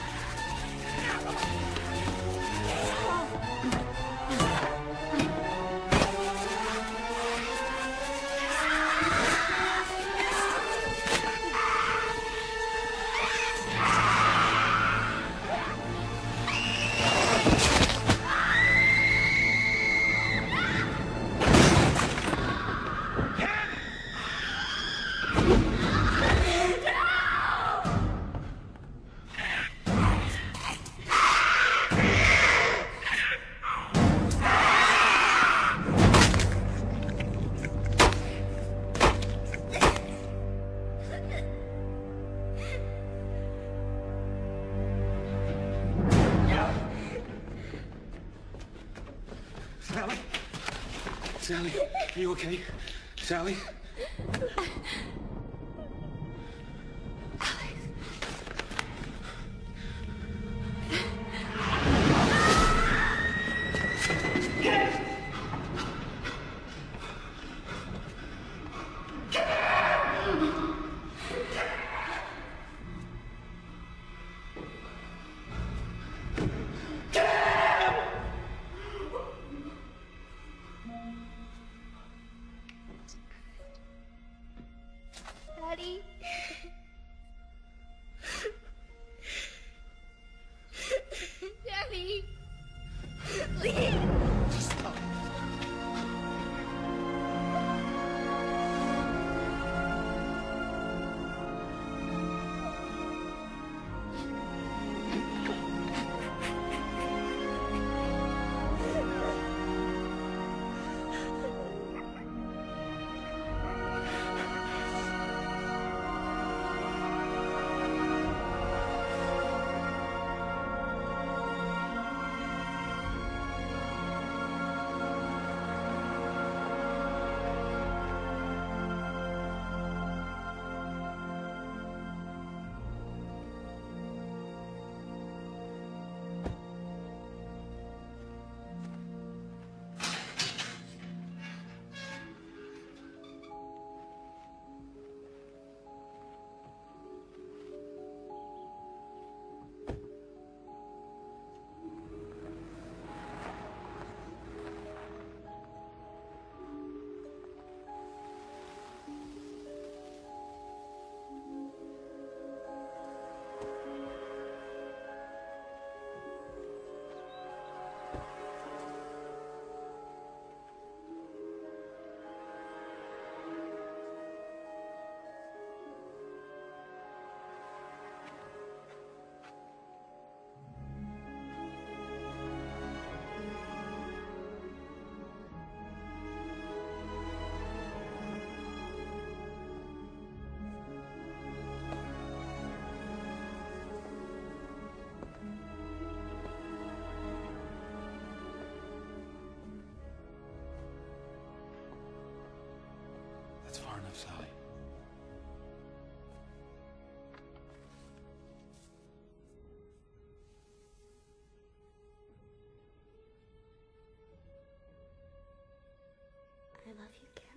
Sally? Sally, are you okay? Sally? Sally. I love you, Kim.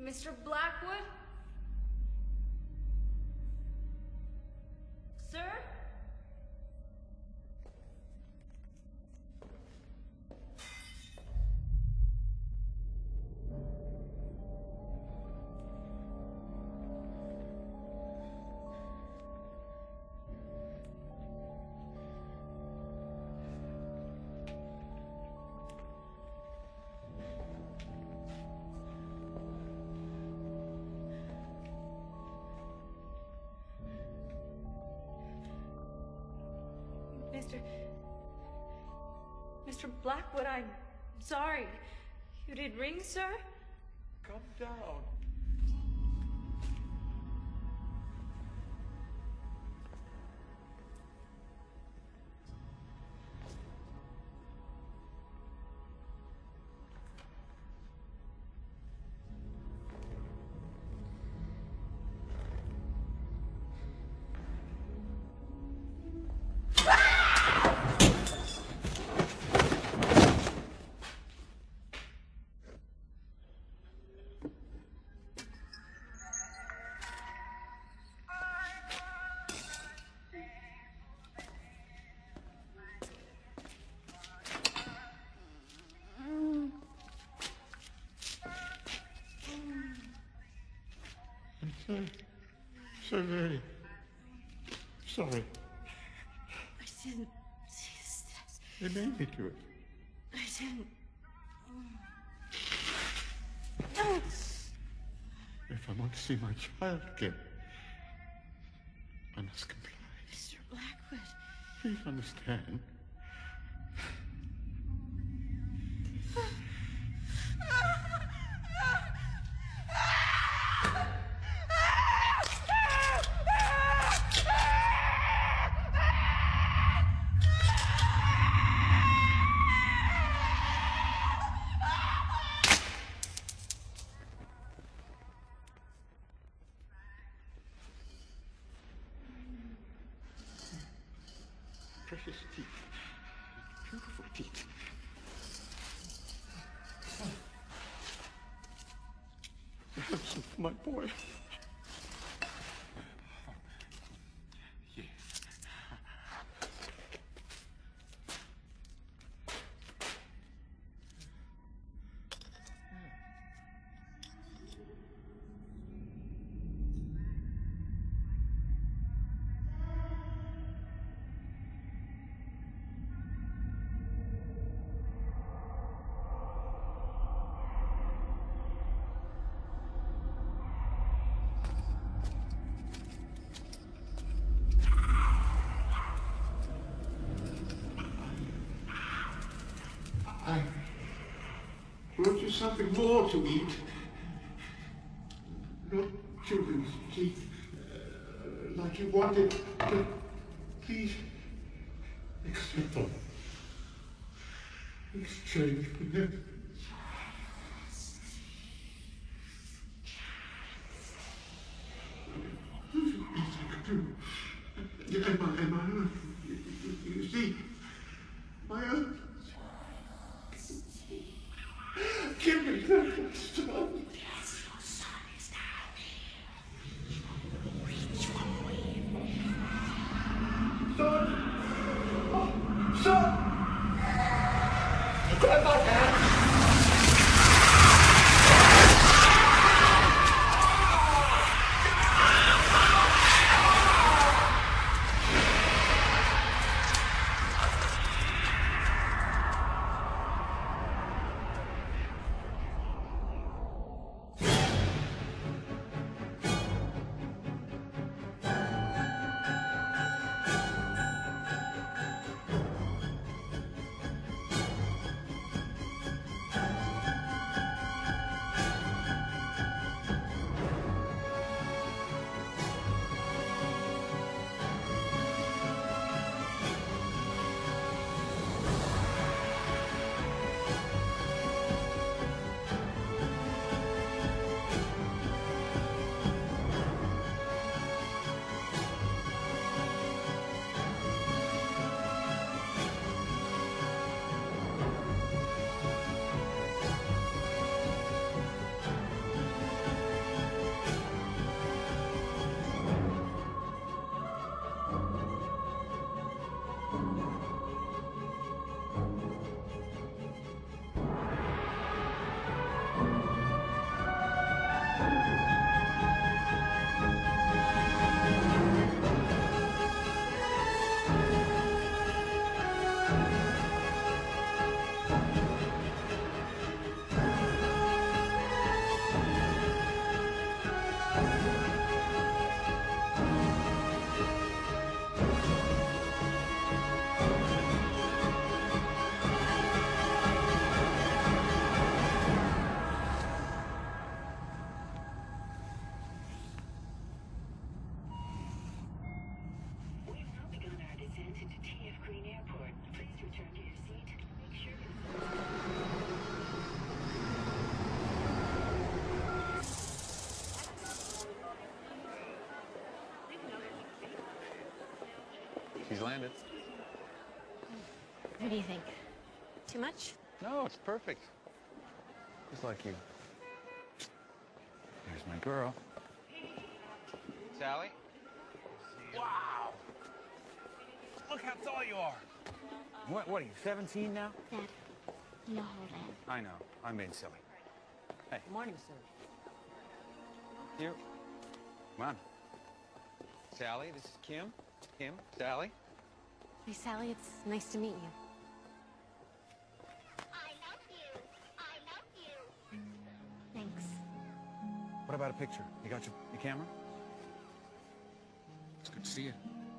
Mr. Blackwood? Sir? Mr. Blackwood, I'm sorry. You did ring, sir? Come down. So very sorry. I didn't see the steps. They made me do it. I didn't. If I want to see my child again, I must comply. Mr. Blackwood. Please understand. Precious teeth. Beautiful teeth. Handsome, my boy. Yeah. I brought you something more to eat. Not children's teeth, like you wanted, but please accept them. Exchange with them. And my own. You see, my own. Give me that son. Yes, your son is down here. Reach one way. Son! Oh, son! Grab my hand! She's landed. What do you think? Too much? No, it's perfect. Just like you. There's my girl. Sally? Wow! Look how tall you are. What are you, 17 now? Dad, you know how old I am. I know. I'm being silly. Hey. Good morning, sir. Here. Come on. Sally, this is Kim. Kim, Sally. Hey, Sally, it's nice to meet you. I love you. I love you. Thanks. What about a picture? You got your camera? It's good to see you.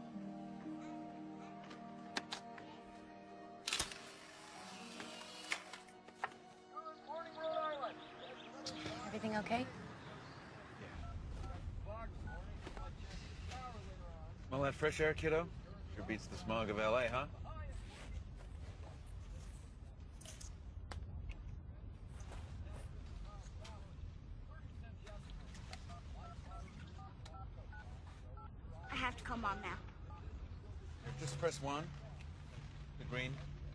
Everything okay? Smell that fresh air, kiddo? Sure beats the smog of L.A., huh? I have to call Mom now. Just press 1. The green.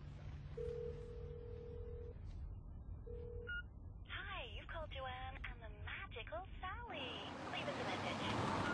Hi, you've called Joanne and the magical Sally. Leave us a message.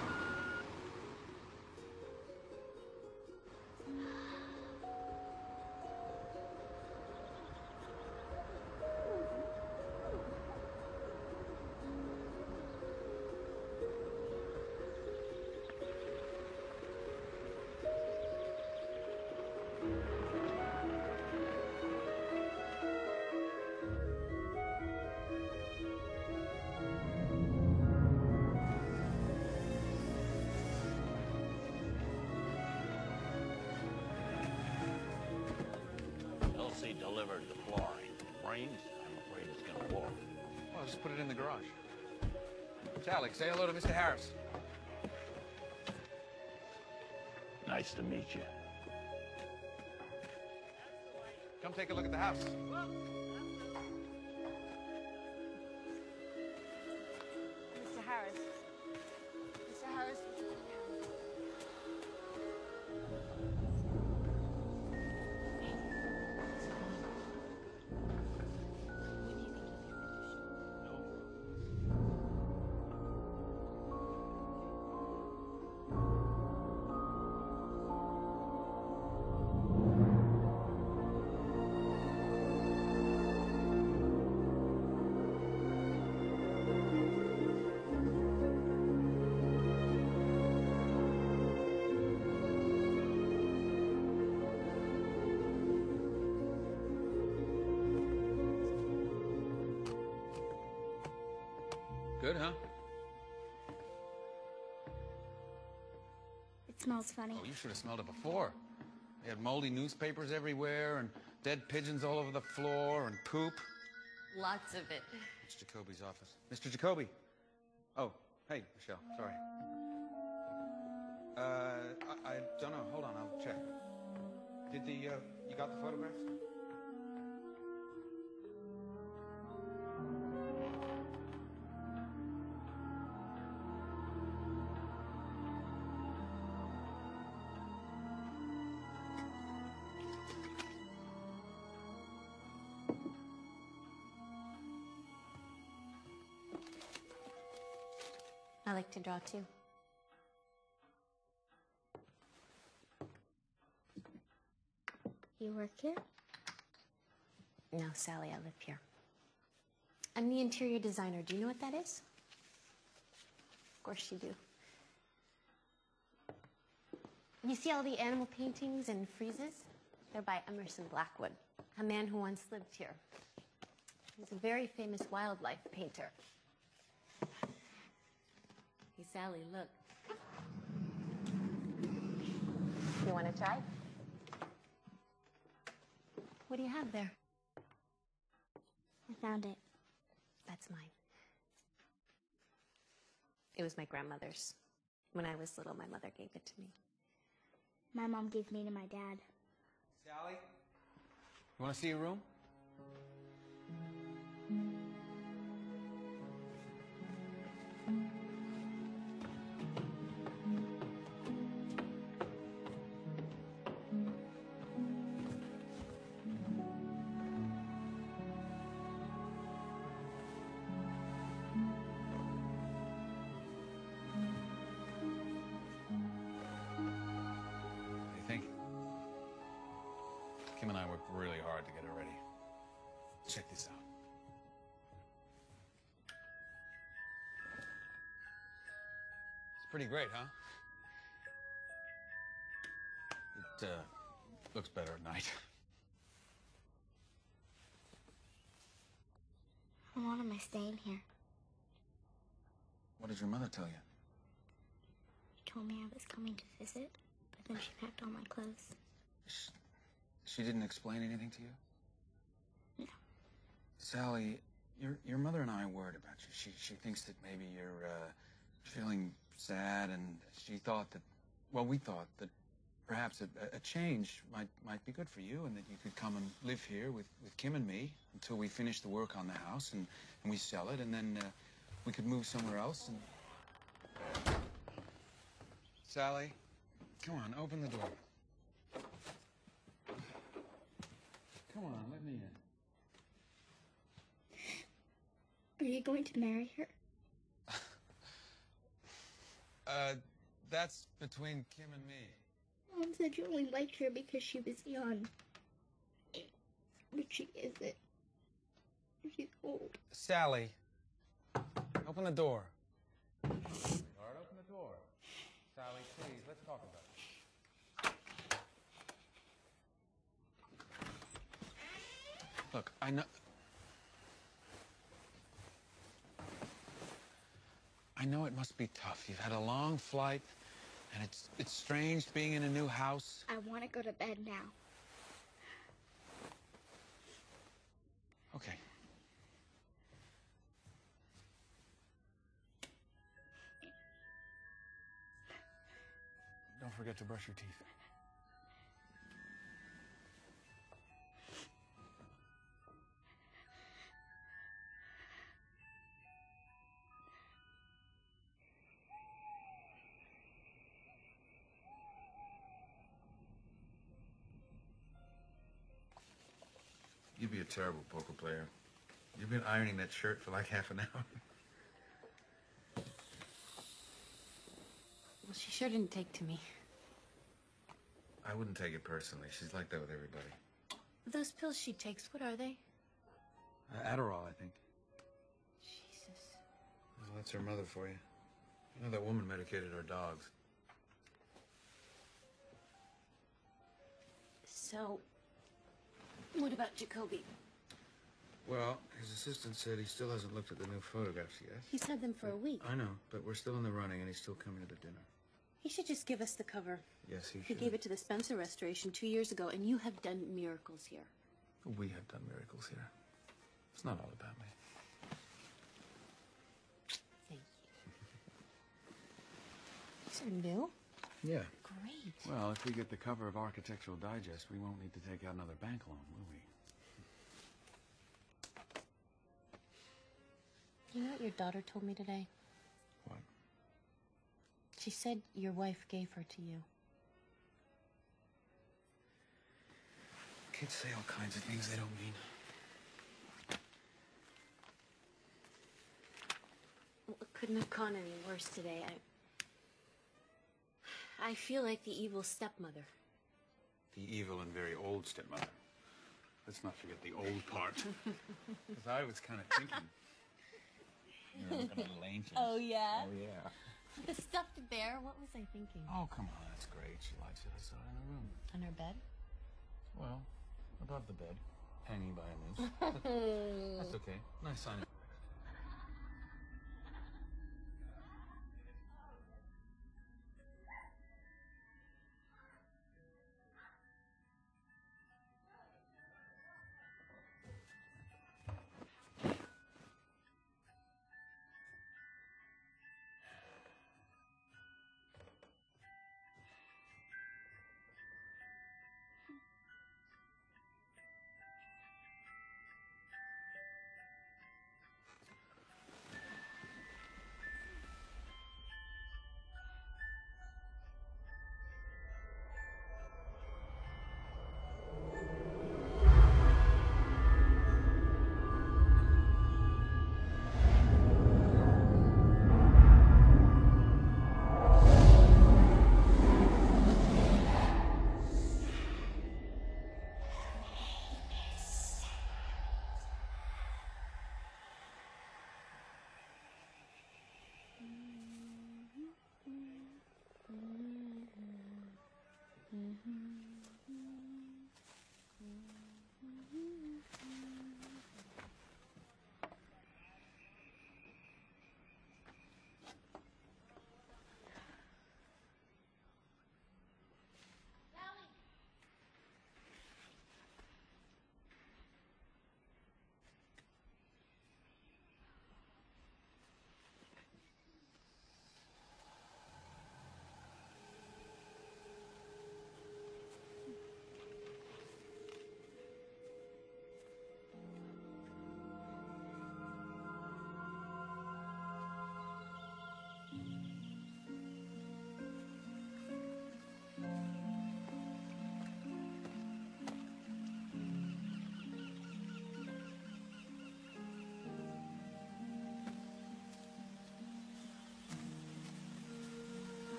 Elsie delivered the flooring. Rains, I'm afraid it's gonna walk. Well, just put it in the garage. Sally, say hello to Mr. Harris. Nice to meet you. Come take a look at the house. Mr. Harris. Mr. Harris. Good, huh? It smells funny. Oh, you should have smelled it before. They had moldy newspapers everywhere and dead pigeons all over the floor and poop. Lots of it. It's Jacoby's office. Mr. Jacoby. Oh, hey, Michelle. Sorry. I don't know. Hold on, I'll check. Did you got the photographs? I like to draw too. You work here? No, Sally, I live here. I'm the interior designer. Do you know what that is? Of course you do. You see all the animal paintings and friezes? They're by Emerson Blackwood, a man who once lived here. He's a very famous wildlife painter. Hey, Sally, look. You want to try? What do you have there? I found it. That's mine. It was my grandmother's. When I was little, my mother gave it to me. My mom gave me to my dad. Sally? You want to see your room? hard to get her ready. Check this out. It's pretty great, huh? It looks better at night. How long am I staying here? What did your mother tell you? She told me I was coming to visit, but then she packed all my clothes. She didn't explain anything to you? No. Sally, your mother and I are worried about you. She thinks that maybe you're feeling sad, and she thought that, well, we thought that perhaps a change might be good for you, and that you could come and live here with Kim and me until we finish the work on the house and we sell it, and then we could move somewhere else. And Sally, come on, open the door. Come on, let me in. Are you going to marry her? That's between Kim and me. Mom said you only liked her because she was young. But she isn't. She's old. Sally, open the door. Sweetheart, open the door. Sally, please, let's talk about it. Look, I know it must be tough. You've had a long flight, and it's strange being in a new house. I want to go to bed now. Okay. Don't forget to brush your teeth. You'd be a terrible poker player. You've been ironing that shirt for like half an hour. Well, she sure didn't take to me. I wouldn't take it personally. She's like that with everybody. Those pills she takes, what are they? Adderall, I think. Jesus. Well, that's her mother for you. You know that woman medicated our dogs. So, what about Jacoby? Well, his assistant said he still hasn't looked at the new photographs yet. He's had them for a week. I know, but we're still in the running, and he's still coming to the dinner. He should just give us the cover. Yes, he He should. gave it to the Spencer Restoration 2 years ago, and you have done miracles here. We have done miracles here. It's not all about me. Thank you. These are new? Yeah. Great. Well, if we get the cover of Architectural Digest, we won't need to take out another bank loan, will we? You know what your daughter told me today? What? She said your wife gave her to you. Kids say all kinds of things they don't mean. Well, it couldn't have gone any worse today. I feel like the evil stepmother. The evil and very old stepmother. Let's not forget the old part. Because I was kind of thinking. You're looking at little ancient. Oh, yeah? Oh, yeah. The stuffed bear? What was I thinking? Oh, come on. That's great. She likes it. I saw it in her room. On her bed? Well, above the bed. Hanging by a noose. That's okay. Nice sign.